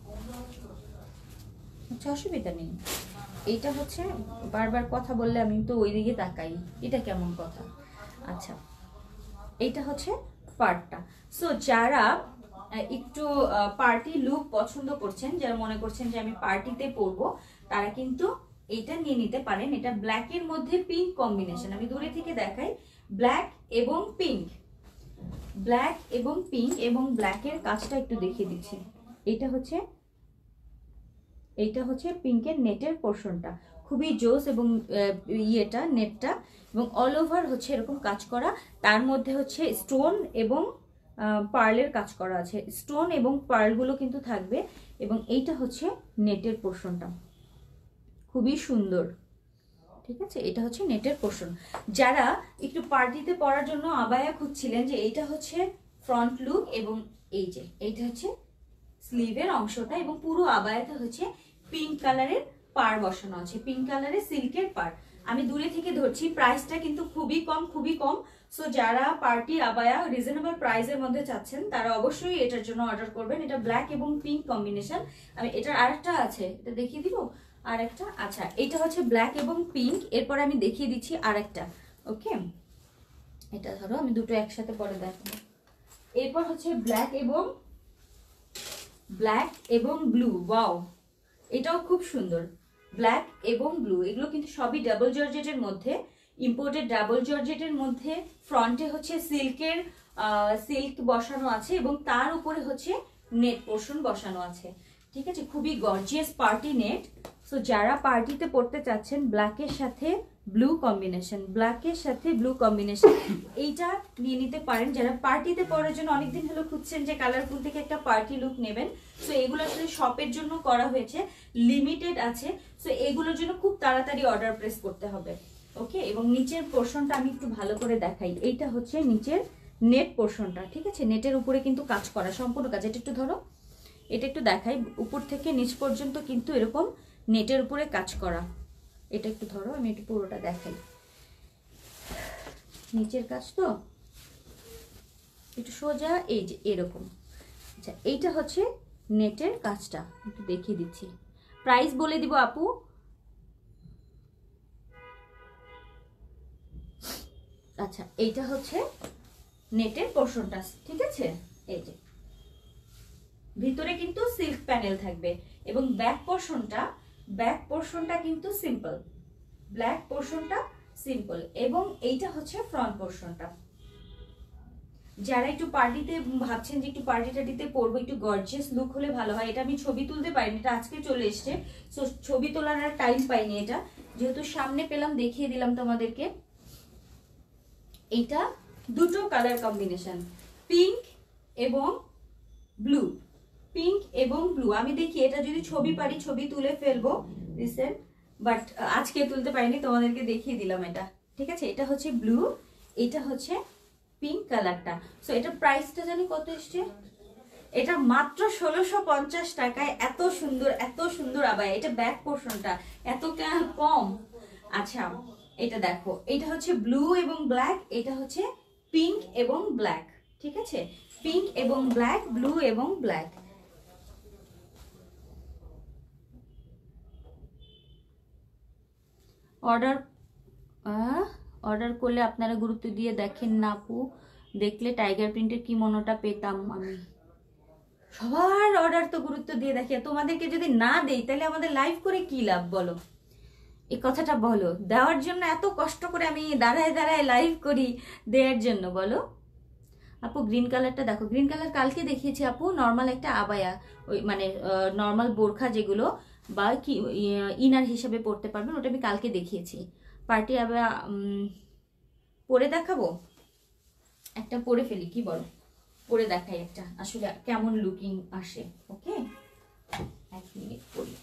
আচ্ছা অসুবিধা নেই। এইটা হচ্ছে, বারবার কথা বললে আমি তো ওই দিকে তাকাই, এটা কেমন কথা। আচ্ছা, এইটা হচ্ছে পার্টটা। সো যারা একটু পার্টি লুক পছন্দ করছেন, যারা মনে করছেন যে আমি পার্টিতে পরবো, তারা কিন্তু এটা নিয়ে নিতে পারেন। এটা ব্ল্যাকের মধ্যে পিঙ্ক কম্বিনেশন, আমি দূরে থেকে দেখাই, ব্ল্যাক এবং পিঙ্ক, ব্ল্যাক এবং পিঙ্ক, এবং ব্ল্যাকের কাজটা একটু দেখিয়ে দিচ্ছি। এটা হচ্ছে, এইটা হচ্ছে পিঙ্কের নেটের পোর্শনটা, খুবই জোস এবং ইয়েটা নেটটা, এবং অল ওভার হচ্ছে এরকম কাজ করা, তার মধ্যে হচ্ছে স্টোন এবং পার্লের কাজ করা আছে, স্টোন এবং পার্লগুলো কিন্তু থাকবে। এবং এইটা হচ্ছে নেটের পোর্শনটা, খুবই সুন্দর, ঠিক আছে। এটা হচ্ছে নেটের পোর্শন। যারা একটু পার্টিতে পরার জন্য আবায়া খুঁজছিলেন, যে এইটা হচ্ছে ফ্রন্ট লুক, এবং এই যে এইটা হচ্ছে স্লিভের অংশটা, এবং পুরো আবায়াতে হচ্ছে পিঙ্ক কালারের পার বসানো আছে, পিঙ্ক কালারের সিল্কের পার। আমি দূরে থেকে ধরছি, প্রাইসটা কিন্তু খুবই কম, খুবই কম। সো যারা পার্টি আবায়া রিজনেবল প্রাইসের মধ্যে চাচ্ছেন, তারা অবশ্যই এটার জন্য অর্ডার করবেন। এটা ব্ল্যাক এবং পিঙ্ক কম্বিনেশন। আমি এটার আরেকটা আছে, এটা দেখিয়ে দিব আরেকটা। আচ্ছা, এটা হচ্ছে ব্ল্যাক এবং পিঙ্ক। এরপর আমি দেখিয়ে দিচ্ছি আরেকটা। ওকে, এটা ধরো আমি দুটো একসাথে পরে দেখাবো। এরপর হচ্ছে ব্ল্যাক এবং ব্ল্যাক এবং ব্লু। ওয়াও, এটাও খুব সুন্দর, ব্ল্যাক এবং ব্লু। এগুলো কিন্তু সবই ডাবল জর্জেটের মধ্যে, ইম্পোর্টেড ডাবল জর্জেটের মধ্যে। ফ্রন্টে হচ্ছে সিল্কের সিল্ক বসানো আছে, এবং তার উপরে হচ্ছে নেট পোর্শন বসানো আছে, ঠিক আছে। খুবই গর্জিয়াস পার্টি নেট। সো যারা পার্টিতে পড়তে চাচ্ছেন, ব্ল্যাকের সাথে ব্লু কম্বিনেশন, ব্ল্যাকের সাথে ব্লু কম্বিনেশন, এইটা নিয়ে নিতে পারেন। যারা পার্টিতে পরার জন্য অনেকদিন হলো খুঁজছেন যে কালারফুল থেকে একটা পার্টি লুক নেবেন, সো এগুলো আসলে শপের জন্য করা হয়েছে, লিমিটেড আছে। সো এগুলোর জন্য খুব তাড়াতাড়ি অর্ডার প্রেস করতে হবে। ওকে, এবং নিচের পোর্শনটা আমি একটু ভালো করে দেখাই। এইটা হচ্ছে নিচের নেট পোর্শনটা, ঠিক আছে। নেটের উপরে কিন্তু কাজ করা সম্পূর্ণ কাজ। এটা একটু ধরো, এটা একটু দেখাই, উপর থেকে নিচ পর্যন্ত কিন্তু এরকম নেটের উপরে কাজ করা। এটা একটু ধরো, আমি একটু পুরোটা দেখাই। নিচের কাজ তো একটু সোজা, এই যে এরকম। আচ্ছা, এইটা হচ্ছে নেটের কাজটা, একটু দেখিয়ে দিচ্ছি। প্রাইস বলে দিব আপু। আচ্ছা, এইটা হচ্ছে নেটের পোর্শনটা, ঠিক আছে। এই যে ভিতরে কিন্তু সিল্ক প্যানেল থাকবে, এবং ব্যাক পোর্শনটা ব্যাক পোর্শনটা কিন্তু সিম্পল, ব্ল্যাক পোর্শনটা সিম্পল, এবং এইটা হচ্ছে ফ্রন্ট পোর্শনটা। যারা একটু পার্টিতে ভাবছেন যে একটু পার্টি টার্টিতে পরবো, একটু গর্জিয়াস লুক হলে ভালো হয়। এটা আমি ছবি তুলতে পারিনি, এটা আজকে চলে এসছে, সো ছবি তোলার আর টাইম পাইনি। এটা যেহেতু সামনে পেলাম, দেখিয়ে দিলাম তোমাদেরকে। এইটা দুটো কালার কম্বিনেশন, পিঙ্ক এবং ব্লু, পিঙ্ক এবং ব্লু। আমি দেখি এটা যদি ছবি পারি ছবি তুলে ফেলবো রিসেন্ট, বাট আজকে তুলতে পারিনি, তোমাদেরকে দেখিয়ে দিলাম এটা, ঠিক আছে। এটা হচ্ছে ব্লু, এটা হচ্ছে পিঙ্ক কালারটা। সো এটা প্রাইসটা জানি কত এসছে, এটা মাত্র ষোলোশো পঞ্চাশ টাকায়। এত সুন্দর, এত সুন্দর আবায়া। এটা ব্যাক পোর্শনটা এত কম। আচ্ছা, এটা দেখো, এটা হচ্ছে ব্লু এবং ব্ল্যাক, এটা হচ্ছে পিঙ্ক এবং ব্ল্যাক, ঠিক আছে। পিঙ্ক এবং ব্ল্যাক, ব্লু এবং ব্ল্যাক। অর্ডার অর্ডার করলে আপনারা গুরুত্ব দিয়ে দেখেন না আপু, দেখলে টাইগার প্রিন্টের কি মনোটা পেতাম আমি। সবার অর্ডার তো গুরুত্ব দিয়ে দেখে, তোমাদেরকে যদি না দেই তাহলে আমাদের লাইভ করে কি লাভ বলো, এই কথাটা বলো। দেওয়ার জন্য এত কষ্ট করে আমি দাঁড়ায় দাঁড়ায় লাইভ করি, দেওয়ার জন্য বলো। আপু গ্রিন কালারটা দেখো, গ্রিন কালার কালকে দেখিয়েছি আপু, নর্মাল একটা আবায়া, ওই মানে নর্মাল বোরখা যেগুলো বা কি ইনার হিসাবে পরতে পারবেন, ওটা আমি কালকে দেখিয়েছি। পার্টি আবায়া পরে দেখাবো, একটা পরে ফেলি, কি বলো, পরে দেখাই একটা, আসলে কেমন লুকিং আসে। ওকে, এক মিনিট পরি।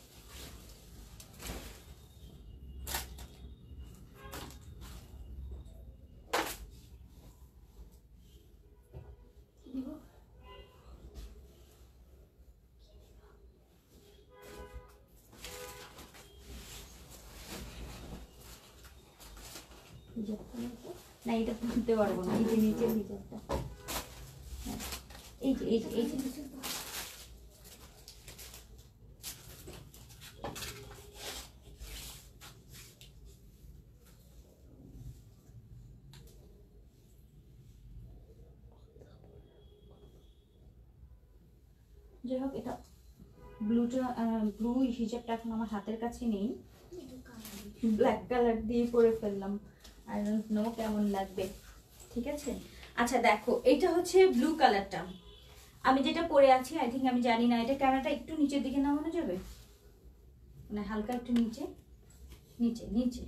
না, এটা তুলতে পারবো না, এই যে নিচের হিজাবটা, এই যে এই যে এই যে যাই হোক, এটা ব্লুটা ব্লু হিজাবটা এখন আমার হাতের কাছে নেই, ব্ল্যাক কালার দিয়ে পরে ফেললাম। আই ডোন্ট নো কেমন লাগবে, ঠিক আছে। আচ্ছা দেখো, এটা হচ্ছে ব্লু কালারটা, আমি যেটা পরে আছি, আই থিঙ্ক, আমি জানি না, এটা ক্যামেরাটা একটু নিচের দিকে নামানো যাবে, মানে হালকা একটু নিচে নিচে নিচে,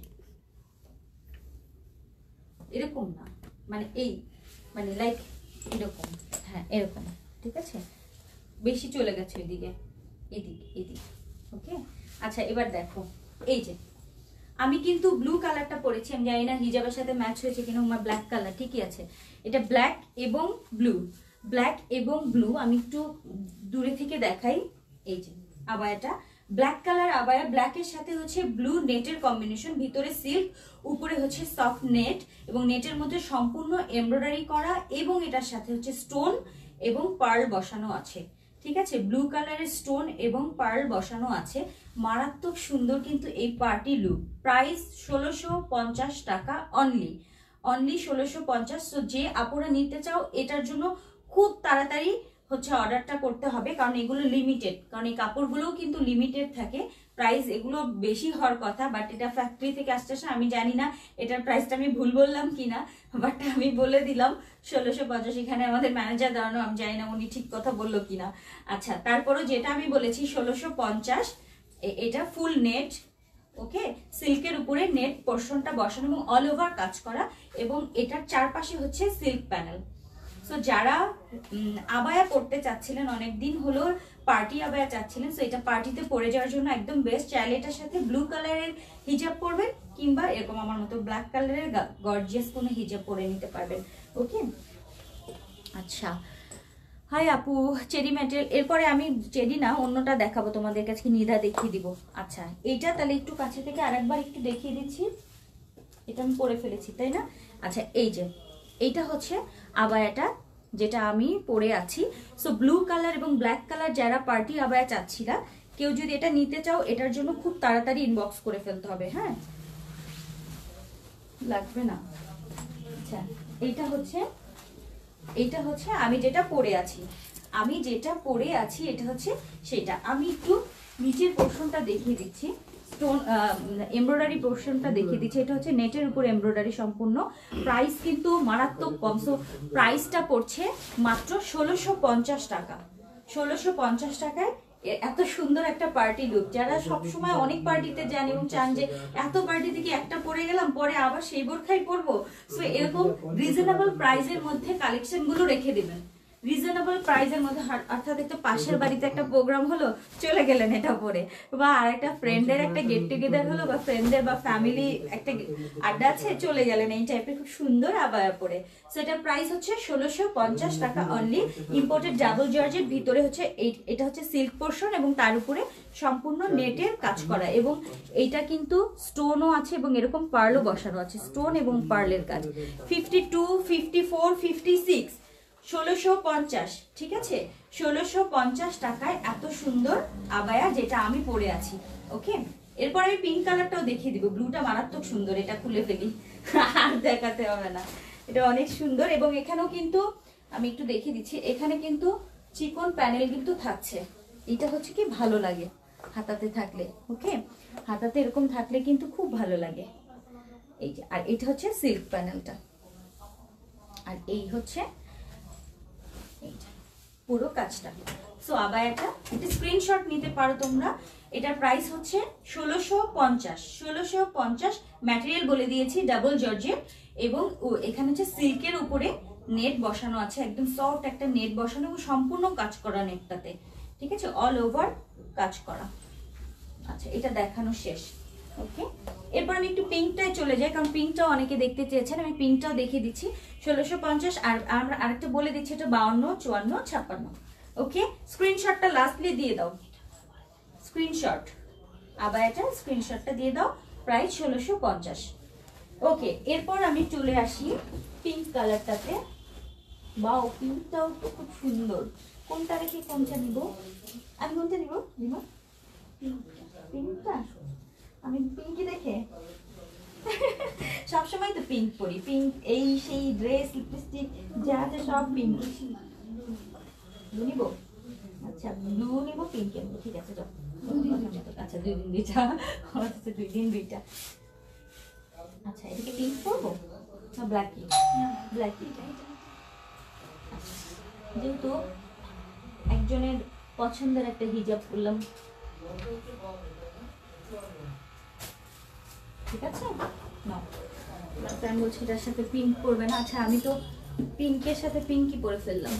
এরকম না, মানে এই মানে লাইক এরকম, হ্যাঁ এরকম, ঠিক আছে, বেশি চলে গেছে এদিকে, এদিকে এদিকে, ওকে। আচ্ছা এবার দেখো, এই যে আমি কিন্তু ব্লু কালারটা পরেছি, আমি জানি না হিজাবের সাথে ম্যাচ হয়েছে কিনা, আমার ব্ল্যাক কালার ঠিকই আছে, এটা ব্ল্যাক এবং ব্লু, ব্ল্যাক এবং ব্লু। আমি একটু দূরে থেকে দেখাই, এই যে আবায়াটা ব্ল্যাক কালার আবায়া, ব্ল্যাকের সাথে হচ্ছে ব্লু নেটের কম্বিনেশন, ভিতরে সিল্ক, উপরে হচ্ছে সফট নেট, এবং নেটের মধ্যে সম্পূর্ণ এমব্রয়ডারি করা, এবং এটার সাথে হচ্ছে স্টোন এবং পার্ল বসানো আছে, ঠিক আছে, ব্লু কালারের স্টোন এবং পার্ল বসানো আছে, মারাত্মক সুন্দর কিন্তু এই পার্টি লুক। প্রাইস ষোলোশো পঞ্চাশ টাকা অনলি, অনলি ষোলোশো পঞ্চাশ। তো যে আপুরা নিতে চাও এটার জন্য খুব তাড়াতাড়ি হচ্ছে অর্ডারটা করতে হবে, কারণ এগুলো লিমিটেড, কারণ এই কাপড়গুলোও কিন্তু লিমিটেড থাকে, প্রাইস এগুলো বেশি হওয়ার কথা, বাট এটা ফ্যাক্টরি থেকে আসছে, আমি জানি না এটার প্রাইসটা আমি ভুল বললাম কিনা, বাট আমি বলে দিলাম ষোলোশো পঞ্চাশ। এখানে আমাদের ম্যানেজার দাঁড়ানো, আমি জানি না উনি ঠিক কথা বললো কিনা। আচ্ছা তারপরও যেটা আমি বলেছি ষোলোশো পঞ্চাশ, এটা ফুল নেট, ওকে, সিল্কের উপরে নেট পোর্শনটা বসানো এবং অল ওভার কাজ করা, এবং এটার চারপাশে হচ্ছে সিল্ক প্যানেল। সো যারা আবায়া পড়তে চাচ্ছিলেন, অনেকদিন হলো পার্টি আবায়া চাচ্ছিলেন, সো এটা পার্টিতে পরে যাওয়ার জন্য একদম বেস্ট। চাইলে এটার সাথে ব্লু কালারের হিজাব পরবেন, কিংবা এরকম আমার মতো ব্ল্যাক কালারের গর্জিয়াস কোনো হিজাব পরে নিতে পারবেন, ওকে। আচ্ছা হাই আপু, চেরি ম্যাটেরিয়াল, এরপরে আমি চেরি না অন্যটা দেখাবো তোমাদের কাছে, নিদা দেখিয়ে দিব। আচ্ছা এইটা তাহলে একটু কাছে থেকে আরেকবার একটু দেখিয়ে দিচ্ছি, এটা আমি পরে ফেলেছি তাই না। আচ্ছা এই যে এইটা হচ্ছে আবায়াটা যেটা আমি পরে আছি। সো ব্লু কালার এবং ব্ল্যাক কালার যারা পার্টি আবায়া চাচ্ছিলা, কেউ যদি এটা নিতে চাও এটার জন্য খুব তাড়াতাড়ি ইনবক্স করে ফেলতে হবে, হ্যাঁ লাগবে না। আচ্ছা এইটা হচ্ছে, এইটা হচ্ছে আমি যেটা পরে আছি, আমি যেটা পরে আছি এটা হচ্ছে সেটা। আমি একটু নিচের পোর্শনটা দেখিয়ে দিচ্ছি, স্টোন এমব্রয়ডারি পোর্শনটা দেখিয়ে দিচ্ছি, এটা হচ্ছে নেটের উপর এমব্রয়ডারি সম্পূর্ণ। প্রাইস কিন্তু মারাত্মক কম, সো প্রাইসটা পড়ছে মাত্র ষোলোশো পঞ্চাশ টাকা, ষোলোশো পঞ্চাশ টাকায় এত সুন্দর একটা পার্টি লুক। যারা সবসময় অনেক পার্টিতে যান এবং চান যে এত পার্টি থেকে একটা পরে গেলাম, পরে আবার সেই বোরখাই পরবো, সো এরকম রিজনেবল প্রাইসের মধ্যে কালেকশন গুলো রেখে দিবেন, রিজনেবল প্রাইসের মধ্যে। অর্থাৎ একটা পাশের বাড়িতে একটা প্রোগ্রাম হলো, চলে গেলেন এটা পরে, বা আর একটা ফ্রেন্ডের একটা গেট টুগেদার হলো, বা ফ্রেন্ডের বা ফ্যামিলি একটা আড্ডা আছে, চলে গেলেন এই টাইপের খুব সুন্দর আবায়া পরে। সেটার প্রাইস হচ্ছে ষোলোশো পঞ্চাশ টাকা অনলি, ইম্পোর্টেড ডাবল জর্জের, ভিতরে হচ্ছে এটা হচ্ছে সিল্ক পোর্শন এবং তার উপরে সম্পূর্ণ নেটের কাজ করা, এবং এইটা কিন্তু স্টোনও আছে এবং এরকম পার্লও বসানো আছে, স্টোন এবং পার্লের কাজ। Fifty two fifty four fifty six ষোলোশো পঞ্চাশ, ঠিক আছে, ষোলোশো পঞ্চাশ টাকায় এত সুন্দর আবায়া যেটা আমি পরে আছি, ওকে। এরপর আমি পিঙ্ক কালারটাও দেখিয়ে দিব, ব্লুটা মারাত্মক সুন্দর, এটা খুলে ফেলি আর দেখাতে হবে না, এটা অনেক সুন্দর। এবং এখানেও কিন্তু আমি একটু দেখিয়ে দিচ্ছি, এখানে কিন্তু চিকন প্যানেল কিন্তু থাকছে, এটা হচ্ছে কি ভালো লাগে হাতাতে থাকলে, ওকে, হাতাতে এরকম থাকলে কিন্তু খুব ভালো লাগে, এই যে। আর এটা হচ্ছে সিল্ক প্যানেলটা, আর এই হচ্ছে পুরো কাজটা। সো আবায়াটা একটা স্ক্রিনশট নিতে পারো তোমরা, এটার প্রাইস হচ্ছে ষোলোশো পঞ্চাশ, ষোলোশো পঞ্চাশ। ম্যাটেরিয়াল বলে দিয়েছি ডাবল জর্জেট, এবং এখানে হচ্ছে সিল্কের উপরে নেট বসানো আছে, একদম সফট একটা নেট বসানো এবং সম্পূর্ণ কাজ করা নেটটাতে, ঠিক আছে, অল ওভার কাজ করা। আচ্ছা এটা দেখানো শেষ, ওকে। এরপর আমি একটু পিঙ্কটায় চলে যাই, কারণ পিঙ্কটাও অনেকে দেখতে চেয়েছেন, আমি পিঙ্কটাও দেখিয়ে দিচ্ছি, ষোলোশো পঞ্চাশ। আর আমরা আরেকটা বলে দিচ্ছি, এটা বাউন্ন, চুয়ান্ন, ছাপ্পান্ন, ওকে। স্ক্রিনশটটা লাস্টলি দিয়ে দাও, স্ক্রিনশট আবার এটা স্ক্রিনশটটা দিয়ে দাও, প্রাইস ষোলোশো পঞ্চাশ, ওকে। এরপর আমি চলে আসি পিঙ্ক কালারটাতে, বাও পিঙ্কটাও তো খুব সুন্দর, কোনটা রেখে কোনটা নিব, আমি কোনটা নিব, নিব পিঙ্কটা, আমি পিঙ্কি দেখে সবসময় তো পিঙ্ক পরি, পিঙ্ক এই সেই ড্রেস লিপস্টিক যা আছে সব পিঙ্ক, ব্লু নিব, আচ্ছা ব্লু নিব, পিঙ্ক নিব, ঠিক আছে যাও, আচ্ছা দুই দিন দুইটা, আচ্ছা দুই দিন দুইটা। আচ্ছা এটাকে পিঙ্ক করবো না ব্ল্যাক, ব্ল্যাক, যেহেতু একজনের পছন্দের একটা হিজাব করলাম, ঠিক আছে নাও। আমি বলছি এটার সাথে পিঙ্ক পরবে না, আচ্ছা আমি তো পিঙ্কের সাথে পিঙ্কই পরে ফেললাম।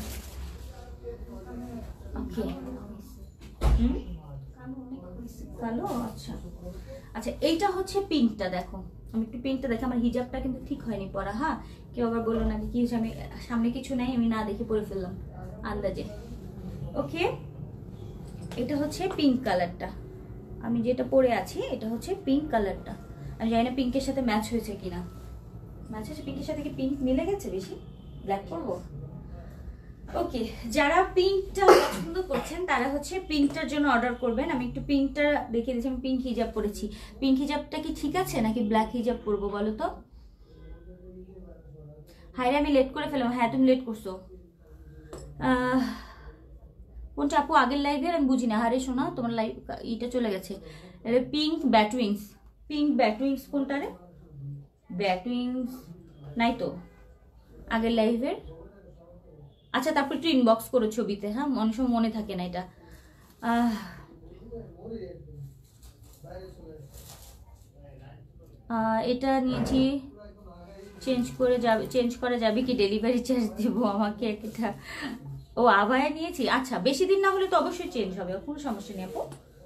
ওকে হুম কালো, আচ্ছা আচ্ছা এইটা হচ্ছে পিঙ্কটা। দেখো আমি একটু পিঙ্কটা দেখি, আমার হিজাবটা কিন্তু ঠিক হয়নি পরা, হ্যাঁ কেউ আবার বললো নাকি কি হচ্ছে, আমি সামনে কিছু নাই আমি না দেখে পরে ফেললাম আন্দাজে। ওকে এটা হচ্ছে পিঙ্ক কালারটা, আমি যেটা পরে আছি এটা হচ্ছে পিঙ্ক কালারটা। আমি জানি না পিঙ্কের সাথে ম্যাচ হয়েছে কিনা, ম্যাচ হয়েছে পিঙ্কের সাথে কি পিঙ্ক মিলে গেছে বেশি, ব্ল্যাক করবো। ওকে যারা পিঙ্কটা পছন্দ করছেন তারা হচ্ছে পিঙ্কটার জন্য অর্ডার করবেন। আমি একটু পিঙ্কটা দেখিয়ে দিচ্ছি, আমি পিঙ্ক হিজাব পরেছি। পিঙ্ক হিজাবটা কি ঠিক আছে নাকি ব্ল্যাক হিজাব পরবো বলো তো? হায়রে আমি লেট করে ফেললাম। হ্যাঁ তুমি লেট করছো। কোনটা আপু আগের লাইভের আমি বুঝি না। হারে শোনা তোমার লাইভ ইটা চলে গেছে। পিঙ্ক ব্যাটউইংস, পিঙ্ক ব্যাটউইংস কোনটা রে? ব্যাটউইংস নাই তো আগের লাইভের। আচ্ছা তারপর একটু ইনবক্স করো ছবিতে, হ্যাঁ অনেক সময় মনে থাকে না এটা। এটা নিয়েছি, চেঞ্জ করে যাবে, চেঞ্জ করা যাবে কি? ডেলিভারি চার্জ দেবো আমাকে একটা। ও আবায়া নিয়েছি, আচ্ছা বেশি দিন না হলে তো অবশ্যই চেঞ্জ হবে, কোনো সমস্যা নেই আপু।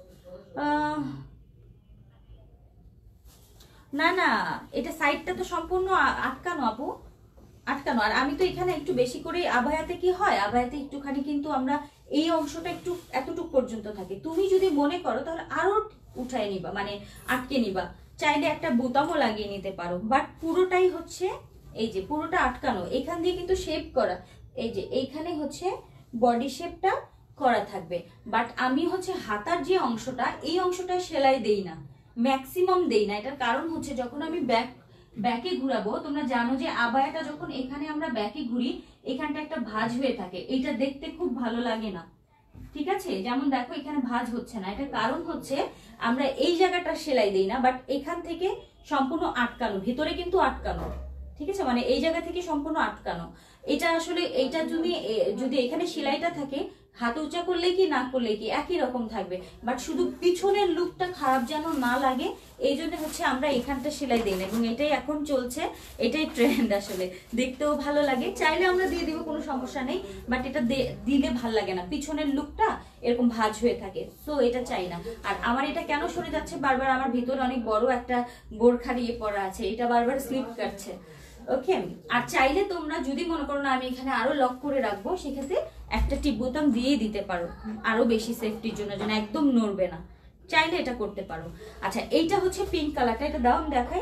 না না এটা সাইডটা তো সম্পূর্ণ আটকানো আপু, আটকানো। আর আমি তো এখানে একটু বেশি করে, আবায়াতে কি হয় আবায়াতে একটুখানি কিন্তু আমরা এই অংশটা একটু এতটুকু পর্যন্ত থাকে। তুমি যদি মনে করো তাহলে আরো উঠায় নিবা, মানে আটকে নিবা, চাইলে একটা বোতামও লাগিয়ে নিতে পারো। বাট পুরোটাই হচ্ছে এই যে পুরোটা আটকানো, এখান দিয়ে কিন্তু শেপ করা, এই যে এইখানে হচ্ছে বডি শেপটা করা থাকবে। বাট আমি হচ্ছে হাতার যে অংশটা এই অংশটা সেলাই দেই না, ম্যাক্সিমাম দেই না। এটার কারণ হচ্ছে যখন আমি ব্যাক ব্যাকে ঘুরাবো, তোমরা জানো যে আবায়াটা যখন এখানে আমরা ব্যাকে ঘুরি এখানটা একটা ভাঁজ হয়ে থাকে, এটা দেখতে খুব ভালো লাগে না। ঠিক আছে যেমন দেখো এখানে ভাঁজ হচ্ছে না, এটা কারণ হচ্ছে আমরা এই জায়গাটা সেলাই দেই না, বাট এখান থেকে সম্পূর্ণ আটকানো, ভিতরে কিন্তু আটকানো। ঠিক আছে মানে এই জায়গা থেকে সম্পূর্ণ আটকানো। এটা আসলে এইটা যদি যদি এখানে সেলাইটা থাকে, হাত উঁচা করলে কি না করলে কি একই রকম থাকবে, বাট শুধু পিছনের লুকটা খারাপ যেন না লাগে এই জন্য হচ্ছে আমরা এখানটা সেলাই দিই না, এবং এটাই এখন চলছে, এটাই ট্রেন্ড। আসলে দেখতেও ভালো লাগে, চাইলে আমরা দিয়ে দিব, কোনো সমস্যা নেই, বাট এটা দিলে ভালো লাগে না, পিছনের লুকটা এরকম ভাঁজ হয়ে থাকে, তো এটা চাই না। আর আমার এটা কেন সরে যাচ্ছে বারবার, আমার ভিতরে অনেক বড় একটা বোরখা দিয়ে পড়া আছে, এটা বারবার স্লিপ কাটছে। ওকে আর চাইলে তোমরা যদি মনে করো না আমি এখানে আরো লক করে রাখবো, সেক্ষেত্রে একটা টিপ বোতাম দিয়ে দিতে পারো আরো বেশি সেফটির জন্য, যেন একদম নড়বে না, চাইলে এটা করতে পারো। আচ্ছা এইটা হচ্ছে পিঙ্ক কালারটা, এটা দাও আমি দেখাই।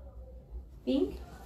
পিঙ্ক,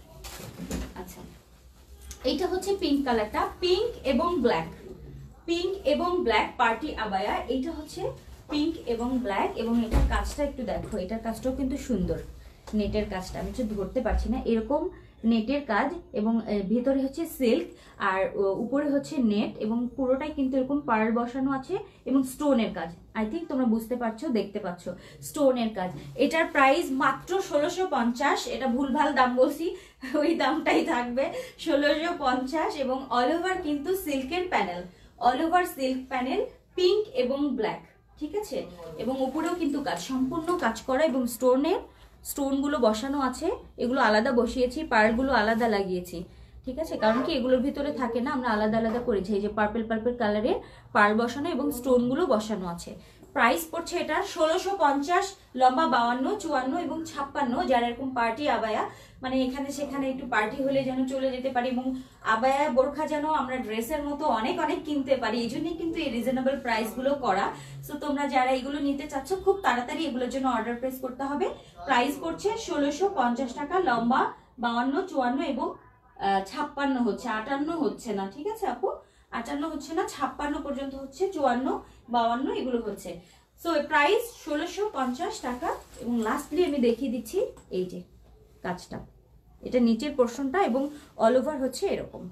আচ্ছা এইটা হচ্ছে পিঙ্ক কালারটা, পিঙ্ক এবং ব্ল্যাক, পিঙ্ক এবং ব্ল্যাক পার্টি আবায়া। এইটা হচ্ছে পিঙ্ক এবং ব্ল্যাক, এবং এটার কাজটা একটু দেখো, এটার কাজটাও কিন্তু সুন্দর, নেটের কাজটা আমি একটু ধরতে পারছি না, এরকম নেটের কাজ, এবং ভিতরে হচ্ছে সিল্ক আর উপরে হচ্ছে নেট, এবং পুরোটাই কিন্তু এরকম পার্ল বসানো আছে, এবং স্টোনের কাজ। আই থিঙ্ক তোমরা বুঝতে পারছো, দেখতে পাচ্ছ স্টোনের কাজ। এটার প্রাইস মাত্র ষোলোশো পঞ্চাশ, এটা ভুলভাল দাম বলছি, ওই দামটাই থাকবে ষোলোশো পঞ্চাশ, এবং অল ওভার কিন্তু সিল্কের panel, all over silk panel, pink এবং ব্ল্যাক। ঠিক আছে এবং উপরেও কিন্তু কাজ, সম্পূর্ণ কাজ করা, এবং স্টোনের স্টোন গুলো বসানো আছে, এগুলো আলাদা বসিয়েছি, পার্লগুলো আলাদা লাগিয়েছি। ঠিক আছে কারণ কি এগুলোর ভিতরে থাকে না, আমরা আলাদা আলাদা করেছি। এই যে পার্পল পার্পল কালারের পার্ল বসানো এবং স্টোন গুলো বসানো আছে। প্রাইস পড়ছে এটা ষোলোশো পঞ্চাশ, লম্বা বাউান্ন, চুয়ান্ন এবং ছাপ্পান্ন। যারা এরকম পার্টি আবায়া, মানে এখানে সেখানে একটু পার্টি হলে যেন চলে যেতে পারি, এবং আবায়া বোরখা যেন আমরা ড্রেসের মতো অনেক অনেক কিনতে পারি, এই জন্যই কিন্তু এই রিজনেবল প্রাইস গুলো করা। সো তোমরা যারা এগুলো নিতে চাচ্ছ খুব তাড়াতাড়ি এগুলোর জন্য অর্ডার প্লেস করতে হবে। প্রাইস পড়ছে ষোলোশো পঞ্চাশ টাকা, লম্বা বাউান্ন, চুয়ান্ন এবং ছাপ্পান্ন হচ্ছে, আটান্ন হচ্ছে না। ঠিক আছে আপু, আটান্ন হচ্ছে না, ছাপ্পান্ন পর্যন্ত হচ্ছে, চুয়ান্ন বাউান্ন এগুলো হচ্ছে। সো প্রাইস ষোলোশো পঞ্চাশ টাকা। এবং লাস্টলি আমি দেখিয়ে দিচ্ছি এই যে কাজটা, এটা নিচের পোর্শনটা, এবং অল ওভার হচ্ছে এরকম,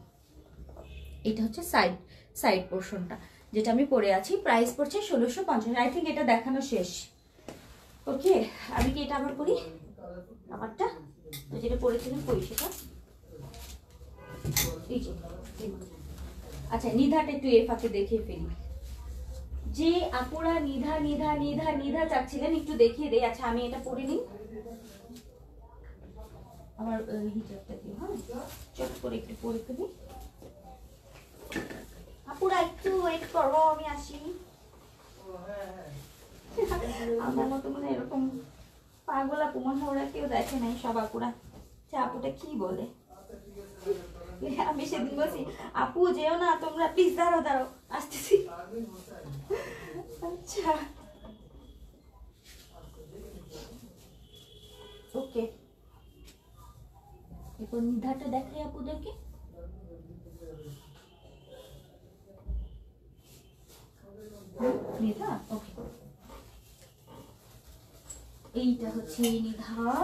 এটা হচ্ছে সাইড সাইড পোর্শনটা যেটা আমি পরে আছি। প্রাইস পড়ছে ষোলোশো পঞ্চাশ। আই থিঙ্ক এটা দেখানো শেষ। ওকে আমি কি এটা আবার করি, আমারটা যেটা পরেছিলাম করি সেটা। আচ্ছা নিধাটা একটু এর ফাঁকে দেখিয়ে ফেলি, যে আপুরা নিধা নিধা নিধা নিধা চাচ্ছিলেন একটু দেখিয়ে দেই। আচ্ছা আমি এটা পরে নিই, আবার হিজাবটা দিও, হ্যাঁ চট করে একটু পরে ফেলি। আপুরা একটু ওয়েট করো, আমি আসি। আমার মতো মানে এরকম পাগল আপু মনে ওরা কেউ দেখে নাই, সব আপুরা আপুটা কি বলে। আমি সেদিন বলছি আপু যেও না তোমরা, প্লিজ দাঁড়াও দাঁড়াও আসতেছি। আচ্ছা ওকে, এরপর নিধাটা দেখাই আপুদেরকে। নিধা ওকে, এইটা হচ্ছে নিধার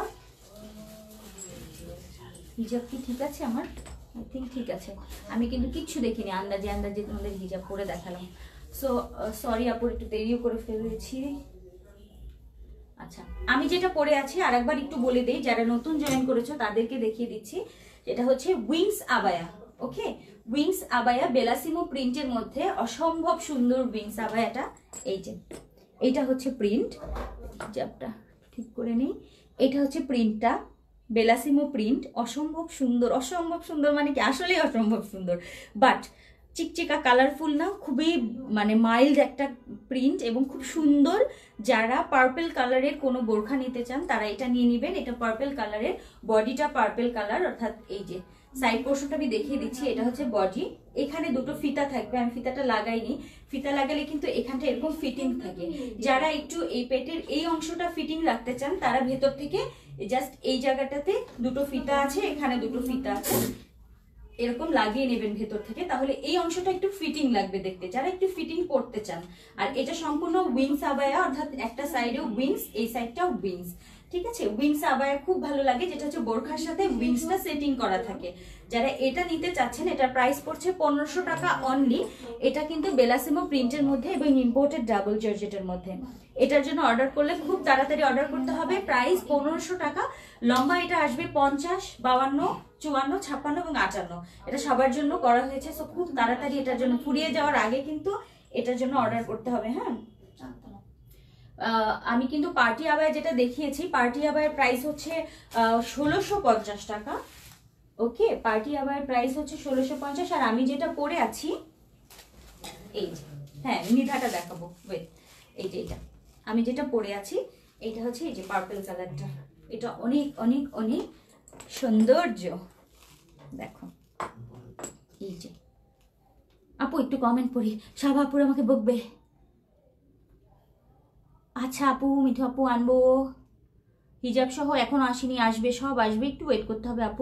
হিজাব। কি ঠিক আছে আমার? আই থিঙ্ক ঠিক আছে। আমি কিন্তু কিচ্ছু দেখিনি, আন্দাজে আন্দাজে তোমাদের হিজাব পরে দেখালাম। সো সরি আপু, একটু দেরিও করে ফেলেছি। আচ্ছা আমি যেটা পরে আছি আর একবার একটু বলে দেই, যারা নতুন জয়েন করেছো তাদেরকে দেখিয়ে দিচ্ছি। এটা হচ্ছে উইংস আবায়া। ওকে, উইংস আবায়া বেলাসিমো প্রিন্টের মধ্যে অসম্ভব সুন্দর উইংস আবায়াটা। এই যে এইটা হচ্ছে প্রিন্ট, হিজাবটা ঠিক করে নেই। এটা হচ্ছে প্রিন্টটা, বেলাসিমো প্রিন্ট, অসম্ভব সুন্দর। অসম্ভব সুন্দর মানে কি, আসলেই অসম্ভব সুন্দর। বাট চিকচিকা কালারফুল না, খুবই মানে মাইল্ড একটা প্রিন্ট এবং খুব সুন্দর। যারা পার্পল কালারের কোনো বোরখা নিতে চান তারা এটা নিয়ে নেবেন। এটা পার্পল কালারের, বডিটা পার্পল কালার, অর্থাৎ এই যে সাইড পোর্শনটা আমি দেখিয়ে দিচ্ছি। এটা হচ্ছে বডি, এখানে দুটো ফিতা থাকবে, আমি ফিতাটা লাগাইনি। ফিতা লাগালে কিন্তু এখানটা এরকম ফিটিং থাকে। যারা একটু এই পেটের এই অংশটা ফিটিং রাখতে চান তারা ভেতর থেকে জাস্ট এই জায়গাটাতে দুটো ফিতা আছে, এখানে দুটো ফিতা আছে, এরকম লাগিয়ে নেবেন ভেতর থেকে, তাহলে এই অংশটা একটু ফিটিং লাগবে দেখতে, যারা একটু ফিটিং করতে চান। আর এটা সম্পূর্ণ উইংস আবায়া, অর্থাৎ একটা সাইডেও উইংস, এই সাইডটাও উইংস। ঠিক আছে, উইংস আবায়া খুব ভালো লাগে, যেটা হচ্ছে বোরখার সাথে উইংসটা সেটিং করা থাকে। যারা এটা নিতে চাচ্ছেন, এটার প্রাইস পড়ছে পনেরোশো টাকা অনলি। এটা কিন্তু বেলাসিমো প্রিন্টের মধ্যে এবং ইম্পোর্টেড ডাবল জর্জেটের মধ্যে। এটার জন্য অর্ডার করলে খুব তাড়াতাড়ি অর্ডার করতে হবে। প্রাইস পনেরোশো টাকা। লম্বা এটা আসবে পঞ্চাশ, বাউান্ন, চুয়ান্ন, ছাপ্পান্ন এবং আটান্ন। এটা সবার জন্য করা হয়েছে, সো খুব তাড়াতাড়ি এটার জন্য ফুরিয়ে যাওয়ার আগে কিন্তু এটার জন্য অর্ডার করতে হবে। হ্যাঁ, আমি কিন্তু পার্টি আবায় যেটা দেখিয়েছি, পার্টি আবায়ের প্রাইস হচ্ছে ষোলোশো পঞ্চাশ টাকা। ওকে, পার্টি আবায়ের প্রাইস হচ্ছে ষোলোশো পঞ্চাশ। আর আমি যেটা পরে আছি এই যে, হ্যাঁ নিধাটা দেখাবো, ওয়েট, এই যে এটা আমি যেটা পরে আছি এটা হচ্ছে এই যে পার্পল কালারটা। এটা অনেক অনেক অনেক সৌন্দর্য, দেখো এই যে। আপু একটু কমেন্ট পড়ি, সব আপুর আমাকে বকবে। আচ্ছা আপু, মিঠু আপু আনবো, হিজাব সহ এখন আসেনি, আসবে, সব আসবে, একটু ওয়েট করতে হবে আপু।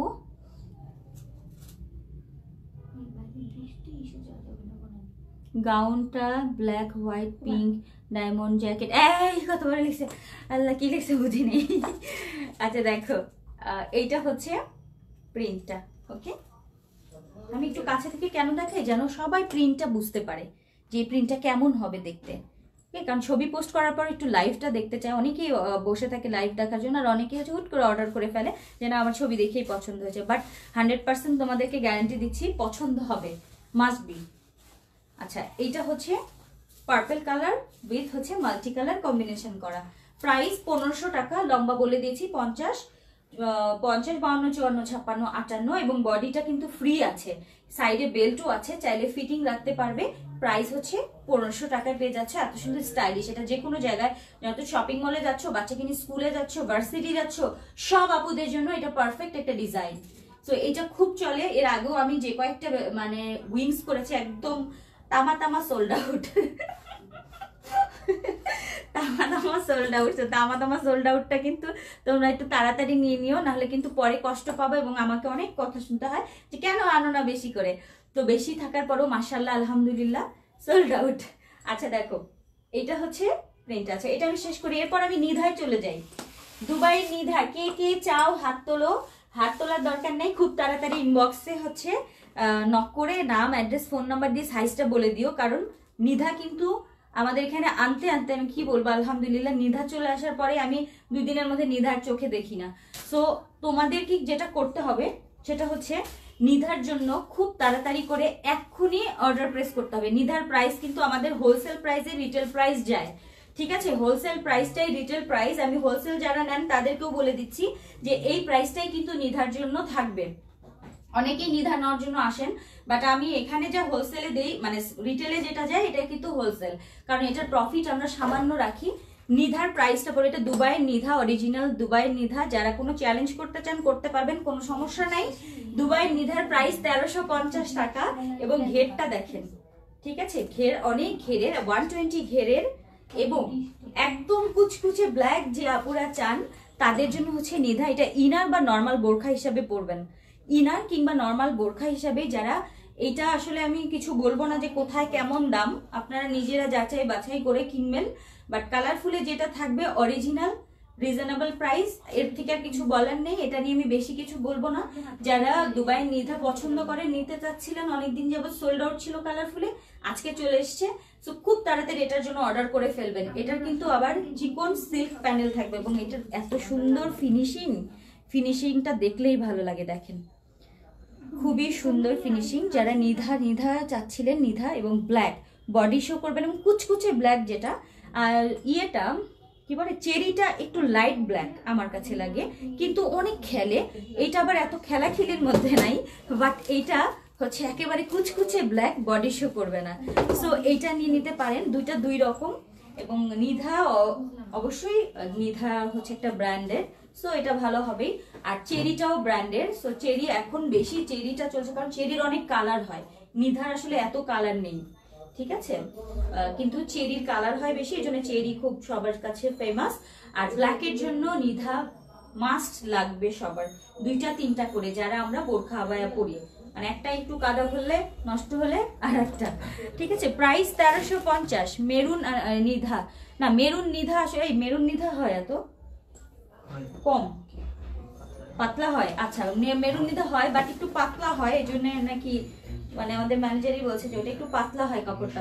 গাউনটা black, white, pink, diamond jacket, এই কত বড় লিখছে, আল্লাহ কি লিখছে বুঝি নেই। আচ্ছা দেখো, এইটা হচ্ছে প্রিন্টটা। ওকে, আমি একটু কাছে থেকে কেন দেখাই যেন সবাই প্রিন্টটা বুঝতে পারে যে এই প্রিন্টটা কেমন হবে দেখতে। কারণ ছবি পোস্ট করার পর একটু লাইভটা দেখতে চায়, অনেকেই বসে থাকে লাইভ দেখার জন্য, আর অনেকেই হচ্ছে হুট করে অর্ডার করে ফেলে যে না আমার ছবি দেখেই পছন্দ হয়েছে। বাট হান্ড্রেড পার্সেন্ট তোমাদেরকে গ্যারান্টি দিচ্ছি পছন্দ হবে, মাস্ট বি। আচ্ছা, এইটা হচ্ছে পার্পল কালার উইথ হচ্ছে মাল্টি কালার কম্বিনেশন করা। প্রাইস পনেরোশো টাকা। লম্বা বলে দিয়েছি পঞ্চাশ, পঞ্চাশ, বাউন্ন, চুয়ান্ন, ছাপ্পান্ন, আটান্ন এবং বডিটা কিন্তু ফ্রি আছে, সাইডে বেল্টও আছে, চাইলে ফিটিং রাখতে পারবে। প্রাইস হচ্ছে পনেরোশো টাকায় পেয়ে যাচ্ছে। এত সুন্দর স্টাইলিশ, এটা যে কোনো জায়গায়, যত শপিং মলে যাচ্ছ, বাচ্চাকে নিয়ে স্কুলে যাচ্ছ, ভার্সিটি যাচ্ছ, সব আপুদের জন্য এটা পারফেক্ট একটা ডিজাইন। তো এটা খুব চলে। এর আগেও আমি যে কয়েকটা মানে উইংস করেছি, একদম তামা তামা সোল্ড আউট, তামা তামা সোল্ড আউট। তামা তামা সোল্ড আউটটা কিন্তু তোমরা একটু তাড়াতাড়ি নিয়ে নিও, নাহলে কিন্তু পরে কষ্ট পাবে এবং আমাকে অনেক কথা শুনতে হয় যে কেন আনো না বেশি করে। তো বেশি থাকার পরও মাশাআল্লাহ আলহামদুলিল্লাহ সোল্ড আউট। আচ্ছা দেখো, এটা হচ্ছে প্রিন্ট আছে, এটা আমি শেষ করি, এরপর আমি নিধায় চলে যাই। দুবাই নিধা কে কে চাও হাত তোলো। হাত তোলার দরকার নেই, খুব তাড়াতাড়ি ইনবক্সে হচ্ছে নক করে নাম, অ্যাড্রেস, ফোন নাম্বার দিয়ে সাইজটা বলে দিও। কারণ নিধা কিন্তু আমাদের এখানে আনতে আনতে আমি কি বলবো, আলহামদুলিল্লাহ নিধা চলে আসার পরে আমি দুই দিনের মধ্যে নিধার চোখে দেখি না। সো তোমাদের কি যেটা করতে হবে সেটা হচ্ছে নিধার জন্য খুব তাড়াতাড়ি করে এক্ষুনি অর্ডার প্রেস করতে হবে। নিধার প্রাইস কিন্তু আমাদের হোলসেল প্রাইসে রিটেল প্রাইস যায়, ঠিক আছে, হোলসেল প্রাইসটাই রিটেল প্রাইস। আমি হোলসেল যারা নেন তাদেরকেও বলে দিচ্ছি যে এই প্রাইসটাই কিন্তু নিধার জন্য থাকবে। অনেকেই নিধা নেওয়ার জন্য আসেন, বাট আমি এখানে যা হোলসেলে দেই, মানে রিটেলে যেটা যায় এটা কিন্তু হোলসেল, কারণ এটার প্রফিট আমরা সামান্য রাখি। নিধার প্রাইসটা পড়ে, এটা দুবাইয়ের নিধা, অরিজিনাল দুবাইয়ের নিধা। যারা কোনো চ্যালেঞ্জ করতে চান করতে পারবেন, কোনো সমস্যা নাই। দুবাইয়ের নিধার প্রাইস তেরোশো পঞ্চাশ টাকা। এবং ঘেরটা দেখেন, ঠিক আছে, ঘের অনেক ঘেরের, ওয়ান টোয়েন্টি ঘেরের, এবং একদম কুচকুচে ব্ল্যাক যে আপুরা চান তাদের জন্য হচ্ছে নিধা। এটা ইনার বা নর্মাল বোরখা হিসাবে পরবেন, ইনার কিংবা নর্মাল বোরখা হিসাবে। যারা এটা আসলে আমি কিছু বলবো না যে কোথায় কেমন দাম, আপনারা নিজেরা যাচাই বাছাই করে কিনবেন। বাট কালারফুলে যেটা থাকবে অরিজিনাল, রিজনেবল প্রাইস, এর থেকে আর কিছু বলার নেই। এটা নিয়ে আমি বেশি কিছু বলবো না। যারা দুবাই নিধা পছন্দ করে, নিতে চাচ্ছিলেন, অনেকদিন যাবত সোল্ড আউট ছিল কালারফুলে, আজকে চলে এসছে। সো খুব তাড়াতাড়ি এটার জন্য অর্ডার করে ফেলবেন। এটার কিন্তু আবার চিকন সিল্ক প্যানেল থাকবে, এবং এটার এত সুন্দর ফিনিশিং, ফিনিশিংটা দেখলেই ভালো লাগে। দেখেন খুবই সুন্দর ফিনিশিং। যারা নিধা নিধা চাচ্ছিলেন, নিধা এবং ব্ল্যাক বডি শো করবেন, এবং কুচকুচে ব্ল্যাক যেটা, আর ইয়েটা কি বলে, চেরিটা একটু লাইট ব্ল্যাক আমার কাছে লাগে, কিন্তু অনেক খেলে। এটা আবার এত খেলাখিলির মধ্যে নাই, বাট এইটা হচ্ছে একেবারে কুচকুচে ব্ল্যাক, বডি শো করবে না। সো এইটা নিয়ে নিতে পারেন, দুইটা দুই রকম। এবং নিধা অবশ্যই, নিধা হচ্ছে একটা ব্র্যান্ডের, সো এটা ভালো হবেই। আর চেরিটাও ব্র্যান্ডের, সো চেরি এখন বেশি চেরিটা চলছে, কারণ চেরির অনেক কালার হয়, নিধার আসলে এত কালার নেই, ঠিক আছে, কিন্তু চেরির কালার হয় বেশি, এই জন্য চেরি খুব সবার কাছে ফেমাস। আর ব্ল্যাকের জন্য নিধা মাস্ট লাগবে সবার, দুইটা তিনটা করে, যারা আমরা বোরখা আবায়া পরি, মানে একটা একটু কাদা হলে নষ্ট হলে আর একটা, ঠিক আছে। প্রাইস তেরোশো পঞ্চাশ। মেরুন নিধা না, মেরুন নিধা আসলে, এই মেরুন নিধা হয় এত কম, পাতলা হয়। আচ্ছা, মেরুন নিধা হয়, বাট একটু পাতলা হয়, এই জন্য নাকি, মানে আমাদের ম্যানেজারই বলছে যে ওটা একটু পাতলা হয় কাপড়টা,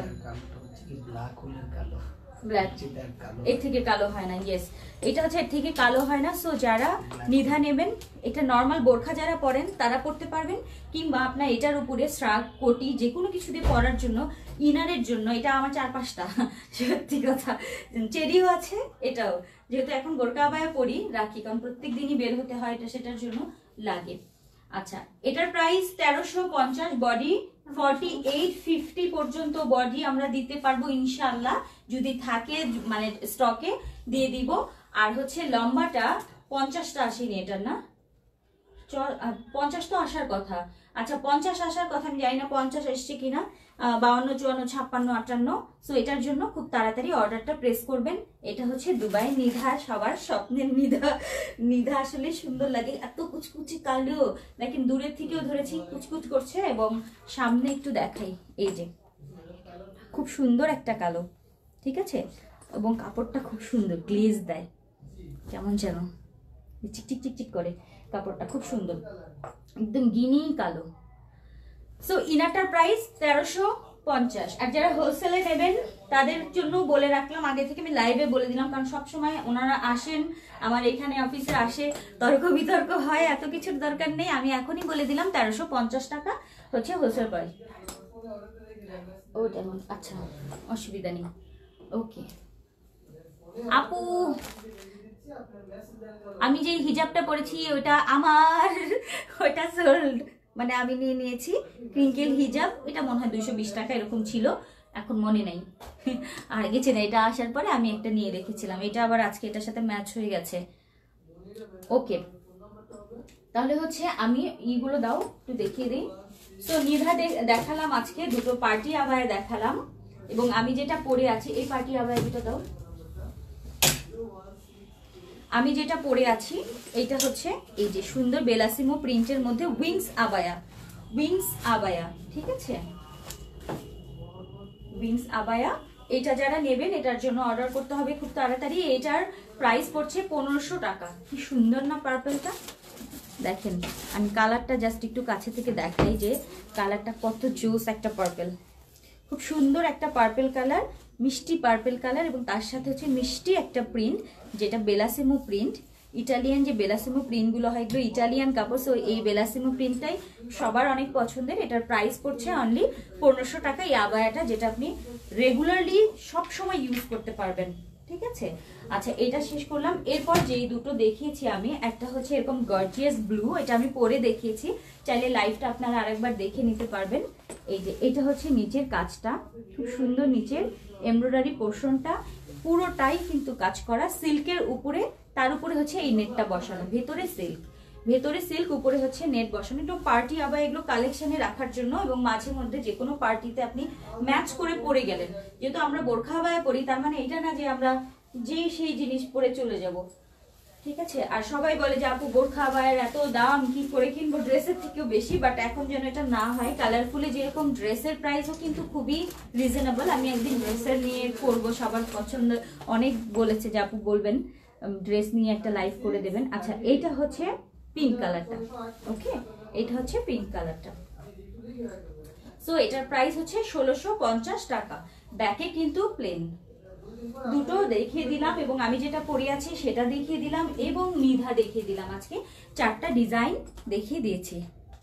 ব্ল্যাক এর থেকে কালো হয় না। ইয়েস, এটা হচ্ছে এর থেকে কালো হয় না। সো যারা নিধা নেবেন, এটা নর্মাল বোরখা যারা পরেন তারা পরতে পারবেন, কিংবা আপনার এটার উপরে শ্রাগ কোটি যে কোনো কিছু দিয়ে পরার জন্য, ইনারের জন্য। এটা আমার চার পাঁচটা, সত্যি কথা, চেরিও আছে, এটাও যেহেতু এখন বোরকা আবায়া পরি রাখি, কারণ প্রত্যেক দিনই বের হতে হয়, এটা সেটার জন্য লাগে। আচ্ছা, এটার প্রাইস তেরোশো পঞ্চাশ। বডি ফর্টি এইট ফিফটি পর্যন্ত বডি আমরা দিতে পারবো ইনশাল্লাহ, যদি থাকে, মানে স্টকে দিয়ে দিব। আর হচ্ছে লম্বাটা পঞ্চাশটা আসেনি এটার, না পঞ্চাশ তো আসার কথা। আচ্ছা, পঞ্চাশ আসার কথা, আমি জানি না পঞ্চাশ এসছে কিনা, বাউন্ন চুয়ান্ন ছাপ্পান্ন আটান্ন। সো এটার জন্য খুব তাড়াতাড়ি অর্ডারটা প্রেস করবেন। এটা হচ্ছে দুবাই নিধা, সবার স্বপ্নের নিধা। নিধা আসলে সুন্দর লাগে, এত কুচকুচি কালো, দেখেন দূরের থেকেও ধরেছি কুচকুচ করছে, এবং সামনে একটু দেখাই, এই যে খুব সুন্দর একটা কালো, ঠিক আছে, এবং কাপড়টা খুব সুন্দর গ্লেজ দেয়, কেমন যেন চিকচিক চিকচিক করে, কাপড়টা খুব সুন্দর, একদম গিনি কালো। সো ইনারটার প্রাইস তেরোশো পঞ্চাশ। আর যারা হোলসেলে নেবেন তাদের জন্য বলে রাখলাম, আগে থেকে আমি লাইভে বলে দিলাম, কারণ সবসময় ওনারা আসেন আমার এখানে অফিসে, আসে তর্ক বিতর্ক হয়, এত কিছুর দরকার নেই। আমি এখনই বলে দিলাম তেরোশো পঞ্চাশ টাকা হচ্ছে হোলসেল প্রাইস। ওটা আচ্ছা, অসুবিধা নেই। ওকে আপু, আমি যে হিজাবটা পরেছি ওটা আমার, ওটা সোল্ড, মানে আমি নিয়ে নিয়েছি ক্রিঙ্কেল হিজাব। এটা মনে হয় দুইশো বিশ টাকা এরকম ছিল, এখন মনে নাই, আর গেছে না। এটা আসার পরে আমি একটা নিয়ে রেখেছিলাম, এটা আবার আজকে এটার সাথে ম্যাচ হয়ে গেছে। ওকে, তাহলে হচ্ছে আমি ইগুলো দাও একটু দেখিয়ে দিই। সো নিধা দেখালাম আজকে, দুটো পার্টি আবায়া দেখালাম, এবং আমি যেটা পরে আছি এই পার্টি আবায়া দুটো দাও, আমি যেটা পরে আছি এইটা হচ্ছে এই যে সুন্দর বেলাসিমো প্রিন্টের মধ্যে উইংস আবায়া, উইংস আবায়া, ঠিক আছে, উইংস আবায়া। এটা যারা নেবেন এটার জন্য অর্ডার করতে হবে খুব তাড়াতাড়ি। এটার প্রাইস পড়ছে পনেরোশো টাকা। কি সুন্দর না পার্পলটা, দেখেন। আমি কালারটা জাস্ট একটু কাছে থেকে দেখাই যে কালারটা কত জোস একটা পার্পল, খুব সুন্দর একটা পার্পল কালার, মিষ্টি পার্পল কালার, এবং তার সাথে হচ্ছে মিষ্টি একটা প্রিন্ট, যেটা বেলাসিমো প্রিন্ট। ইটালিয়ান যে বেলাসিমো প্রিন্টগুলো হয় এগুলো ইটালিয়ান কাপড়, সো এই বেলাসিমো প্রিন্টটাই সবার অনেক পছন্দের। এটার প্রাইস পড়ছে অনলি পনেরোশো টাকা। এই আবায়াটা যেটা আপনি রেগুলারলি সব সময় ইউজ করতে পারবেন, ঠিক আছে। আচ্ছা এটা শেষ করলাম। এরপর যেই দুটো দেখিয়েছি আমি, একটা হচ্ছে এরকম গর্জিয়াস ব্লু, এটা আমি পরে দেখিয়েছি, চাইলে লাইভটা আপনারা আরেকবার দেখে নিতে পারবেন। এই যে এটা হচ্ছে নিচের কাজটা, খুব সুন্দর নিচের এমব্রয়ডারি পোর্শনটা পুরোটাই কিন্তু কাজ করা সিল্কের উপরে, তার উপরে হচ্ছে এই নেটটা বসানো, ভেতরে সিল্ক, ভেতরে সিল্ক, উপরে হচ্ছে নেট বসানো। একটু পার্টি আবার এগুলো কালেকশনে রাখার জন্য, এবং মাঝে মধ্যে যে কোনো পার্টিতে আপনি ম্যাচ করে পরে গেলেন। যেহেতু আমরা বোরখা আবায়া পরি, তার মানে এটা না যে আমরা যে সেই জিনিস পরে চলে যাব, ঠিক আছে। আর সবাই বলে যে আপু বোরখা আবায়ার এত দাম, কি করে কিনবো, ড্রেসের থেকেও বেশি, বাট এখন যেন এটা না হয়। কালারফুলে যেরকম ড্রেসের প্রাইসও কিন্তু খুবই রিজনেবল। আমি একদিন ড্রেসের নিয়ে করবো, সবার পছন্দ, অনেক বলেছে যে আপু বলবেন ড্রেস নিয়ে একটা লাইভ করে দেবেন। আচ্ছা এইটা হচ্ছে পিঙ্ক কালারটা, ওকে, এটা হচ্ছে পিঙ্ক কালারটা। সো এটার প্রাইস হচ্ছে ষোলোশো পঞ্চাশ টাকা। ব্যাকে কিন্তু প্লেন, দুটো দেখিয়ে দিলাম, এবং আমি যেটা পরে আছি সেটা দেখিয়ে দিলাম, এবং নিধা দেখিয়ে দিলাম। আজকে চারটা ডিজাইন দেখিয়ে দিয়েছি।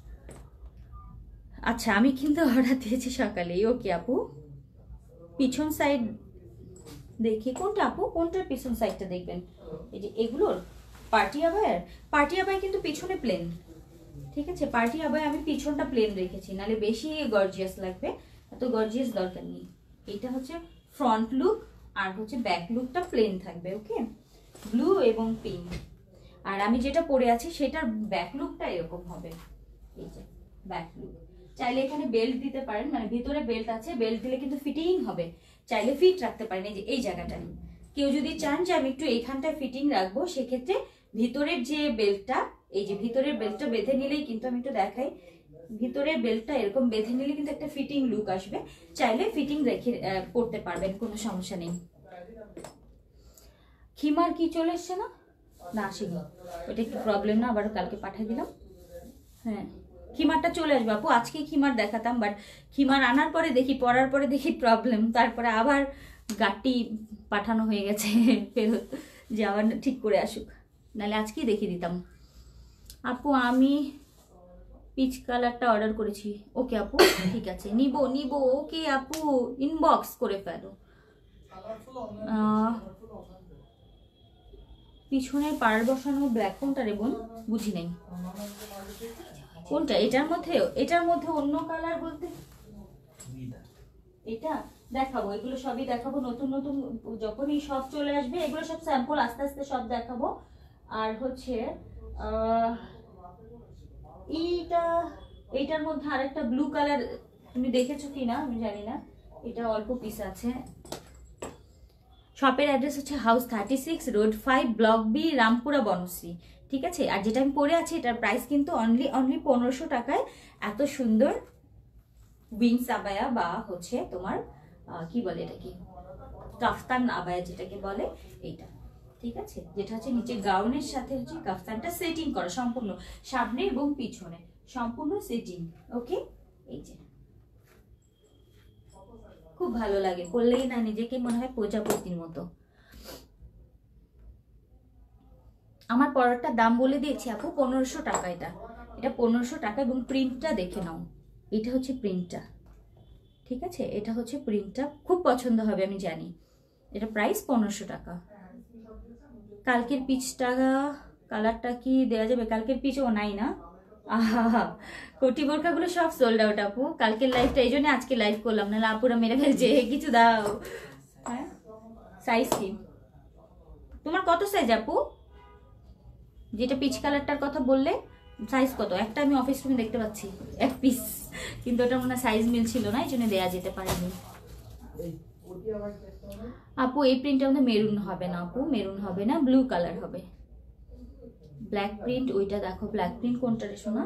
আচ্ছা আমি কিন্তু অর্ডার দিয়েছি সকালেই। ওকে আপু, পিছন সাইড দেখি কোনটা আপু, কোনটার পিছন সাইডটা দেখবেন? এই যে এগুলোর পার্টি আবায়ার, পার্টি আবায় কিন্তু পিছনে প্লেন, ঠিক আছে। পার্টি আবায় আমি পিছনটা প্লেন রেখেছি, নাহলে বেশি গর্জিয়াস লাগবে, এত গর্জিয়াস দরকার নেই। এটা হচ্ছে ফ্রন্ট লুক, আর হচ্ছে ব্যাক লুকটা প্লেন থাকবে, ওকে, ব্লু এবং পিঙ্ক। আর আমি যেটা পরে আছি সেটার ব্যাক লুকটা এরকম হবে, এই যে ব্যাক লুক। চাইলে এখানে বেল্ট দিতে পারেন, মানে ভিতরে বেল্ট আছে, বেল্ট দিলে কিন্তু ফিটিং হবে, চাইলে ফিট রাখতে পারেন। এই যে এই জায়গাটায় কেউ যদি চান যে আমি একটু এইখানটায় ফিটিং রাখবো, সেক্ষেত্রে ভিতরের যে বেল্টটা, এই যে ভিতরের বেল্টটা বেঁধে নিলেই কিন্তু, আমি একটু দেখাই, ভিতরের বেল্টটা এরকম বেঁধে নিলে কিন্তু একটা ফিটিং লুক আসবে, চাইলে ফিটিং রেখে পড়তে পারবেন, কোনো সমস্যা নেই। খিমার কি চলে এসছে না? না আসেনি, ওটা একটু প্রবলেম, না আবার কালকে পাঠিয়ে দিলাম। হ্যাঁ খিমারটা চলে আসবে আপু, আজকে খিমার দেখাতাম, বাট খিমার আনার পরে দেখি, পরার পরে দেখি প্রবলেম, তারপরে আবার গাড়ি পাঠানো হয়ে গেছে ফেরত, যে আবার ঠিক করে আসুক, নাহলে আজকেই দেখিয়ে দিতাম। আপু আমি পিচ কালারটা অর্ডার করেছি। ওকে আপু ঠিক আছে, নিব নিব। ওকে আপু ইনবক্স করে ফেলো। পিছনের পার বসানো ব্ল্যাক কোনটা রে বোন, বুঝি নাই কোনটা। এটার মধ্যে, এটার মধ্যে অন্য কালার বলতে এটা দেখাবো, এগুলো সবই দেখাবো, নতুন নতুন যখনই সব চলে আসবে, এগুলো সব স্যাম্পল আস্তে আস্তে সব দেখাবো। আর হচ্ছে আহ এইটা, এইটার মধ্যে আরেকটা ব্লু কালার, তুমি দেখেছো কিনা আমি জানি না, এটা অল্প পিস আছে। শপের অ্যাড্রেস হচ্ছে house thirty six road five block B Rampura Banasree, ঠিক আছে। আর যেটা আমি পরে আছি এটার প্রাইস কিন্তু অনলি অনলি পনেরোশো টাকায়। এত সুন্দর উইংস আবায়া, বা হচ্ছে তোমার কি বলে এটা, কি কাফতান আবায়া যেটাকে বলে, এইটা, ঠিক আছে। যেটা হচ্ছে নিচে গাউনের সাথে হচ্ছে কাফতানটা সেটিং করা সম্পূর্ণ, সামনে এবং পিছনে সম্পূর্ণ সেটিং, ওকে। এই যে খুব ভালো লাগে, পরলেই না নিজেকে মনে হয় প্রজাপতির মতো। আমার পরাটার দাম বলে দিয়েছি আপু, পনেরোশো টাকা। এটা এটা পনেরোশো টাকা, এবং প্রিন্টটা দেখে নাও, এটা হচ্ছে প্রিন্টটা, ঠিক আছে। এটা হচ্ছে প্রিন্টটা, খুব পছন্দ হবে আমি জানি। এটা প্রাইস পনেরোশো টাকা। কালকের পিচটা কালারটা কি দেওয়া যাবে? কালকের পিচও নাই না, আহা কোটি বোরকাগুলো সব সোল্ড আউট আপু। কালকের লাইভটা এই জন্য আজকে লাইভ করলাম, নাহলে আপুরা মেরে ফেলছে, কিছু দাও। হ্যাঁ সাইজ কি তোমার, কত সাইজ আপু? যেটা পিচ কালারটার কথা বললে সাইজ কত? একটা আমি অফিস রুমে দেখতে পাচ্ছি এক পিস, কিন্তু ওটা মনে হয় সাইজ মিল ছিল না, এই জন্য দেওয়া যেতে পারেনি। আপু এই প্রিন্টটা আমাদের মেরুন হবে না আপু, মেরুন হবে না, ব্লু কালার হবে। ব্ল্যাক প্রিন্ট ওইটা দেখো, ব্ল্যাক প্রিন্ট কোনটা রে শোনা?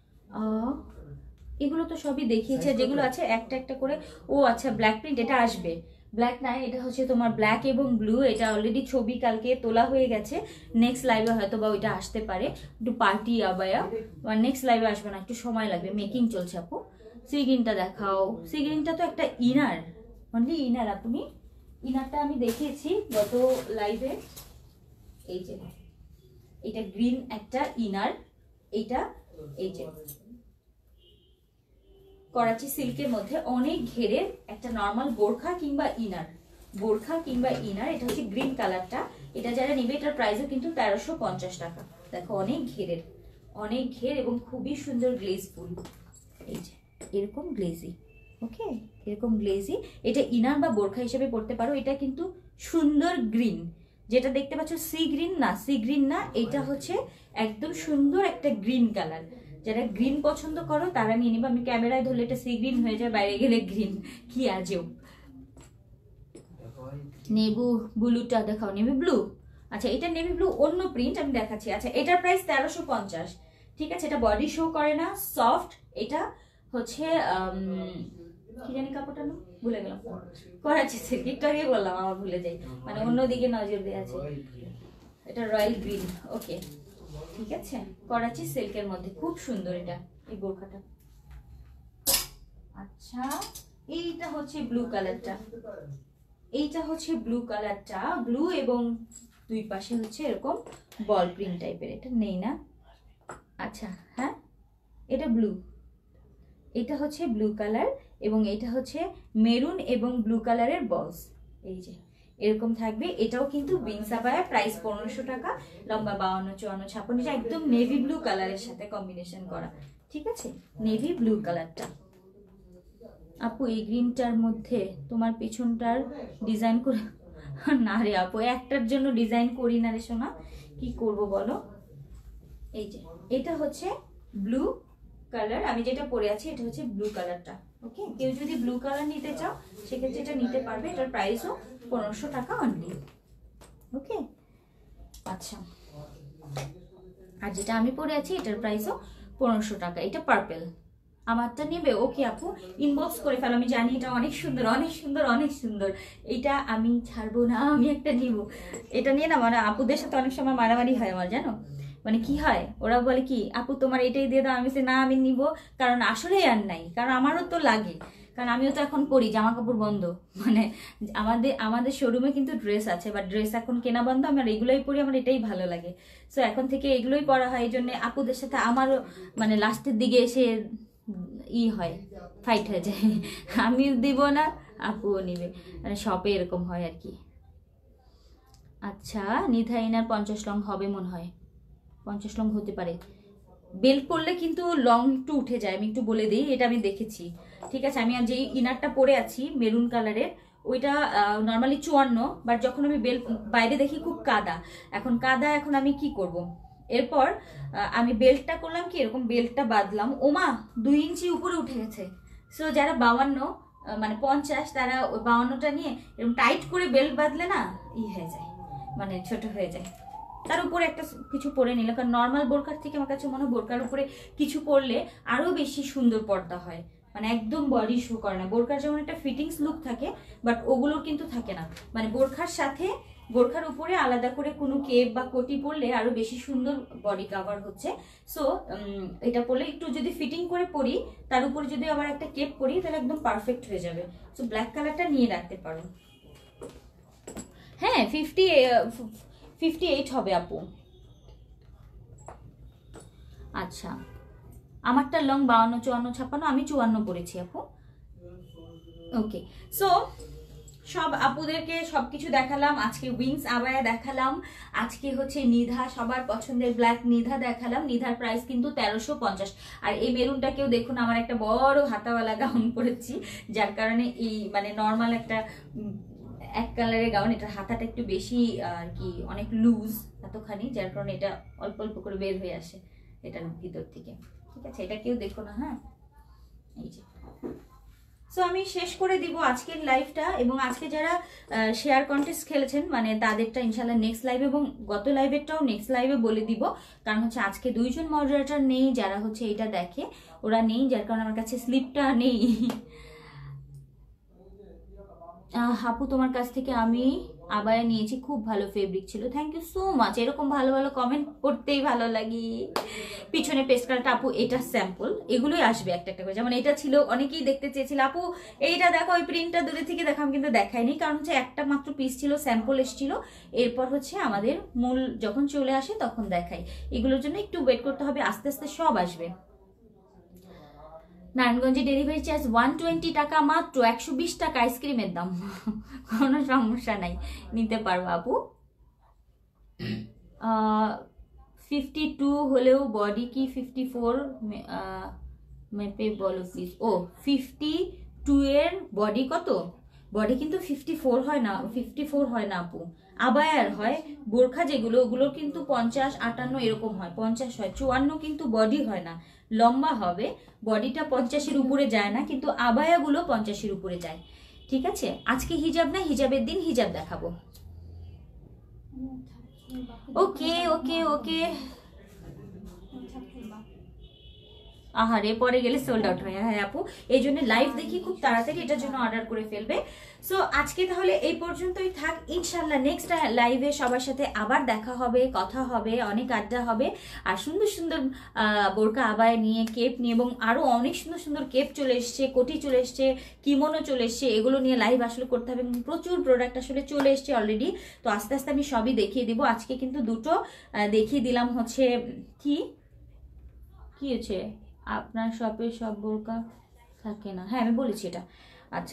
এগুলো তো সবই দেখিয়েছে, যেগুলো আছে একটা একটা করে। ও আচ্ছা ব্ল্যাক প্রিন্ট এটা আসবে, ব্ল্যাক নাই, এটা হচ্ছে তোমার ব্ল্যাক এবং ব্লু। এটা অলরেডি ছবি কালকে তোলা হয়ে গেছে, নেক্সট লাইভে হয়তো বা ওইটা আসতে পারে, একটু পার্টি আবায়া, বা নেক্সট লাইভে আসবে না, একটু সময় লাগবে, মেকিং চলছে আপু। সি গ্রিনটা দেখাও। সি গ্রিনটা তো একটা ইনার, অনলি ইনার। আপনি ইনারটা আমি দেখিয়েছি গত লাইভে, এই যে এটা গ্রিন একটা ইনার, এইটা এই যে করাচি সিল্কের মধ্যে অনেক ঘেরের একটা নর্মাল বোরখা কিংবা ইনার, বোরখা কিংবা ইনার। এটা হচ্ছে গ্রিন কালারটা, এটা যারা নেবে এটার প্রাইসও কিন্তু তেরোশো পঞ্চাশ টাকা। দেখো অনেক ঘেরের, অনেক ঘের এবং খুবই সুন্দর গ্লেজফুল। এই যে এরকম গ্লেজি, ওকে এরকম গ্লেজি। এটা ইনার বা বোরখা হিসেবে পড়তে পারো। এটা কিন্তু সুন্দর গ্রিন, যেটা দেখতে পাচ্ছ সি গ্রিন না, সি গ্রিন না, এটা হচ্ছে একদম সুন্দর একটা গ্রিন কালার। যারা গ্রিন পছন্দ করো তারা নিয়ে নিবে। আমি ক্যামেরায় ধরলে এটা সি গ্রিন হয়ে যায়, বাইরে গেলে গ্রিন, কি আজব। নেভি ব্লুটা দেখাও, নেভি ব্লু। আচ্ছা এটা নেভি ব্লু অন্য প্রিন্ট আমি দেখাচ্ছি। আচ্ছা এটার প্রাইস তেরোশো পঞ্চাশ, ঠিক আছে। এটা বডি শো করে না, সফট। এটা হচ্ছে কি জানি কাপড়টা না ভুলে গেলাম, করাচ্ছি একটু আগে বললাম, আমার ভুলে যাই, মানে অন্যদিকে নজর দিয়ে আছে। এটা রয়্যাল গ্রিন, ওকে ঠিক আছে, করাচি সিল্কের মধ্যে খুব সুন্দর এটা, এই বোরখাটা। আচ্ছা এইটা হচ্ছে ব্লু কালারটা, এইটা হচ্ছে ব্লু কালারটা, ব্লু এবং দুই পাশে হচ্ছে এরকম বল প্রিন্ট টাইপের। এটা নেই না, আচ্ছা হ্যাঁ এটা ব্লু, এটা হচ্ছে ব্লু কালার এবং এটা হচ্ছে মেরুন এবং ব্লু কালারের বলস। এই যে এরকম থাকবে। এটাও কিন্তু উইংস আবায়া, প্রাইস পনেরোশো টাকা, লম্বা বাউন্ন চুয়ান্ন ছাপ্পান্ন। এটা একদম নেভি ব্লু কালারের সাথে কম্বিনেশন করা, ঠিক আছে, নেভি ব্লু কালারটা। আপু এই গ্রিনটার মধ্যে তোমার পিছনটার ডিজাইন করে না রে আপু, একটার জন্য ডিজাইন করি না রে সোনা, কি করব বলো। এই যে এটা হচ্ছে ব্লু কালার, আমি যেটা পরে আছি এটা হচ্ছে ব্লু কালারটা, ওকে। কেউ যদি ব্লু কালার নিতে চাও সেক্ষেত্রে এটা নিতে পারবে। এটার প্রাইসও পনেরোশো টাকা অনলি, ওকে। আচ্ছা আর যেটা আমি পরে আছি এটার প্রাইসও পনেরোশো টাকা। এটা পার্পেল, আমারটা নেবে ওকে আপু, ইনবক্স করে ফেলো। আমি জানি এটা অনেক সুন্দর অনেক সুন্দর অনেক সুন্দর, এটা আমি ছাড়বো না, আমি একটা নিব। এটা নিয়ে না মানে আপুদের সাথে অনেক সময় মারামারি হয় আমার, জানো মানে কি হয়, ওরা বলে কি আপু তোমার এটাই দিয়ে দাও, আমি সে না আমি নিব, কারণ আসলেই আর নাই, কারণ আমারও তো লাগে, কারণ আমিও তো এখন পরি, জামা কাপড় বন্ধ, মানে আমাদের আমাদের শোরুমে কিন্তু ড্রেস আছে, বাট ড্রেস এখন কেনা বন্ধ, আমার এগুলোই পরি, আমার এটাই ভালো লাগে। সো এখন থেকে এগুলোই পরা হয়, এই জন্য আপুদের সাথে আমারও মানে লাস্টের দিকে এসে ই হয়, ফাইট হয়ে যায়, আমি দিব না আপুও নিবে, মানে শপে এরকম হয় আর কি। আচ্ছা নিধা ইনার পঞ্চাশ লং হবে মনে হয়, পঞ্চাশ লং হতে পারে। বেল্ট পরলে কিন্তু লং একটু উঠে যায়, আমি একটু বলে দিই, এটা আমি দেখেছি, ঠিক আছে। আমি যে ইনারটা পরে আছি মেরুন কালারের, ওইটা নর্মালি চুয়ান্ন, বাট যখন আমি বেল্ট বাইরে দেখি খুব কাদা, এখন কাদা, এখন আমি কি করব। এরপর আমি বেল্টটা করলাম কি, এরকম বেল্টটা বাঁধলাম, ওমা দুই ইঞ্চি উপরে উঠে গেছে। সো যারা বাউান্ন মানে পঞ্চাশ, তারা ওই বাউান্নটা নিয়ে এরকম টাইট করে বেল্ট বাঁধলে না ই হয়ে যায়, মানে ছোট হয়ে যায়। তার উপরে একটা কিছু পরে নিলে, কারণ নর্মাল বোরকার থেকে আমার কাছে মনে হয় বোরকার উপরে কিছু পরলে আরো বেশি সুন্দর পর্দা হয়, মানে একদম বডি শো করে না। বোরকার যেমন একটা ফিটিংস লুক থাকে, বাট ওগুলোর কিন্তু থাকে না, মানে বোরখার সাথে বোরখার উপরে আলাদা করে কোনো কেপ বা কোটি পরলে আরো বেশি সুন্দর বডি কাভার হচ্ছে। সো এটা পরলে একটু যদি ফিটিং করে পরি, তার উপরে যদি আবার একটা কেপ পরি, তাহলে একদম পারফেক্ট হয়ে যাবে। সো ব্ল্যাক কালারটা নিয়ে রাখতে পারো। হ্যাঁ ফিফটি ফিফটি এইট হবে আপু। আচ্ছা আমারটা লং বাউন্ন চুয়ান্ন ছাপ্পান্ন, আমি চুয়ান্ন পড়েছি আপু, ওকে। সো সব আপুদেরকে সবকিছু দেখালাম, আজকে উইংস আবায়া দেখালাম, আজকে হচ্ছে নিধা সবার পছন্দের ব্ল্যাক নিধা দেখালাম। নিধার প্রাইস কিন্তু তেরোশো পঞ্চাশ। আর এই মেরুনটাকেও দেখুন, আমার একটা বড় হাতাওয়ালা গাউন পরেছি, যার কারণে এই মানে নর্মাল একটা এক কালারের গাউন, এটার হাতাটা একটু বেশি আর কি, অনেক লুজ এতখানি, যার কারণে এটা অল্প অল্প করে বের হয়ে আসে এটার ভিতর থেকে, ঠিক আছে। এটা কেউ দেখো না, হ্যাঁ এই যে। সো আমি শেষ করে দিব আজকের লাইভটা, এবং আজকে যারা শেয়ার কন্টেস্ট খেলেছেন মানে তাদেরটা ইনশাল্লাহ নেক্সট লাইভে, এবং গত লাইভেরটাও নেক্সট লাইভে বলে দিব, কারণ হচ্ছে আজকে দুইজন মডারেটর নেই যারা হচ্ছে এটা দেখে, ওরা নেই, যার কারণে আমার কাছে স্লিপটা নেই। আপু তোমার কাছ থেকে আমি আবায়া নিয়েছি, খুব ভালো ফেব্রিক ছিল, থ্যাংক ইউ সো মাচ। এরকম ভালো ভালো কমেন্ট করতেই ভালো লাগে। পিছনে পেস্ট কালারটা আপু এটা স্যাম্পল, এগুলোই আসবে একটা একটা করে, যেমন এটা ছিল, অনেকেই দেখতে চেয়েছিল আপু এইটা দেখো, ওই প্রিন্টটা দূরে থেকে দেখাম, কিন্তু দেখায়নি, কারণ হচ্ছে একটা মাত্র পিস ছিল, স্যাম্পল এসেছিল, এরপর হচ্ছে আমাদের মূল যখন চলে আসে তখন দেখাই। এগুলোর জন্য একটু ওয়েট করতে হবে, আস্তে আস্তে সব আসবে। নারায়ণগঞ্জে ডেলিভারি চার্জ ওয়ান টোয়েন্টি টাকা মাত্র, একশো বিশ টাকা আইসক্রিমের দাম। কোনো সমস্যা নাই, নিতে পারবো আপু। ফিফটি টু হলেও বডি কি ফিফটি ফোর মেপে বলো প্লিজ। ও ফিফটি টু এর বডি কত? বডি কিন্তু ফিফটি ফোর হয় না, ফিফটি ফোর হয় না আপু, আবায়ার হয়। বোরখা যেগুলো ওগুলো কিন্তু পঞ্চাশ আটান্ন এরকম হয়, পঞ্চাশ হয়, চুয়ান্ন কিন্তু বডি হয় না, লম্বা হবে, বডিটা পঞ্চাশের উপরে যায় না, কিন্তু আবায়াগুলো পঞ্চাশের উপরে যায়। ঠিক আছে, আজকে হিজাব না, হিজাবের দিন হিজাব দেখাবো। ওকে ওকে ওকে। আহারে পরে গেলে সোল্ড আউট হয়। হ্যাঁ আপু, এই জন্য লাইভ দেখি খুব তাড়াতাড়ি, এটার জন্য অর্ডার করে ফেলবে। সো আজকে তাহলে এই পর্যন্তই থাক। ইনশাল্লাহ নেক্সট লাইভে সবার সাথে আবার দেখা হবে, কথা হবে, অনেক আড্ডা হবে, আর সুন্দর সুন্দর বোরকা আবায় নিয়ে, কেপ নিয়ে, এবং আরো অনেক সুন্দর সুন্দর কেপ চলে এসছে, কোটি চলে এসছে, কিমোনো চলে এসছে, এগুলো নিয়ে লাইভ আসলে করতে হবে। প্রচুর প্রোডাক্ট আসলে চলে এসছে অলরেডি, তো আস্তে আস্তে আমি সবই দেখিয়ে দিব। আজকে কিন্তু দুটো দেখিয়ে দিলাম, হচ্ছে কি কি হচ্ছে আপনার শপে সব বোরকা থাকে না, হ্যাঁ আমি বলেছি এটা। আচ্ছা,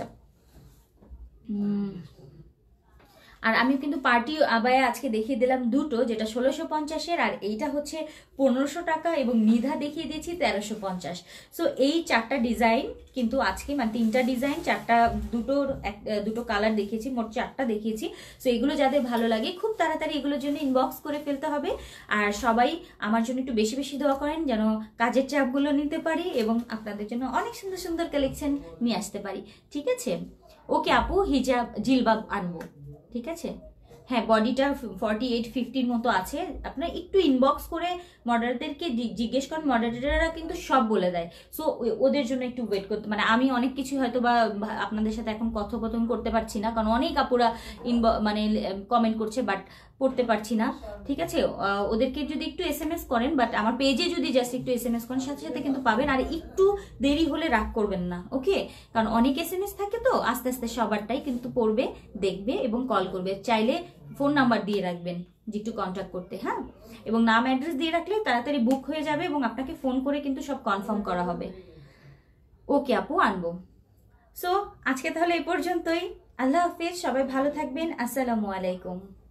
আর আমি কিন্তু পার্টি আবায়া আজকে দেখিয়ে দিলাম দুটো, যেটা ষোলোশো পঞ্চাশের, আর এইটা হচ্ছে পনেরোশো টাকা, এবং নিধা দেখিয়ে দিয়েছি তেরোশো পঞ্চাশ। সো এই চারটা ডিজাইন কিন্তু আজকে, মানে তিনটা ডিজাইন, চারটা, দুটোর এক দুটো কালার দেখিয়েছি, মোট চারটা দেখিয়েছি। সো এগুলো যাদের ভালো লাগে খুব তাড়াতাড়ি এগুলোর জন্য ইনবক্স করে ফেলতে হবে। আর সবাই আমার জন্য একটু বেশি বেশি দোয়া করেন, যেন কাজের চাপগুলো নিতে পারি এবং আপনাদের জন্য অনেক সুন্দর সুন্দর কালেকশন নিয়ে আসতে পারি। ঠিক আছে, ওকে আপু, হিজাব জিলবাব আনবো। ঠিক আছে, হ্যাঁ বডিটা ফর্টি এইট ফিফটির মতো আছে। আপনার একটু ইনবক্স করে মডারেটরকে জিজ্ঞেস করেন, মডারেটররা কিন্তু সব বলে দেয়। সো ওদের জন্য একটু ওয়েট করতে, মানে আমি অনেক কিছু হয়তো বা আপনাদের সাথে এখন কথোপকথন করতে পারছি না, কারণ অনেক আপুরা ইনব মানে কমেন্ট করছে, বাট পড়তে পারছি না। ঠিক আছে, ওদেরকে যদি একটু এস এম এস করেন, বাট আমার পেজে যদি জাস্ট একটু এস এম এস করেন, সাথে সাথে কিন্তু পাবেন। আর একটু দেরি হলে রাগ করবেন না, ওকে, কারণ অনেক এস এম এস থাকে, তো আস্তে আস্তে সবারটাই কিন্তু পড়বে, দেখবে এবং কল করবে। চাইলে ফোন নাম্বার দিয়ে রাখবেন যে একটু কন্ট্যাক্ট করতে, হ্যাঁ, এবং নাম অ্যাড্রেস দিয়ে রাখলে তাড়াতাড়ি বুক হয়ে যাবে, এবং আপনাকে ফোন করে কিন্তু সব কনফার্ম করা হবে। ওকে আপু, আনবো। সো আজকে তাহলে এই পর্যন্তই। আল্লাহ হাফিজ, সবাই ভালো থাকবেন। আসসালামু আলাইকুম।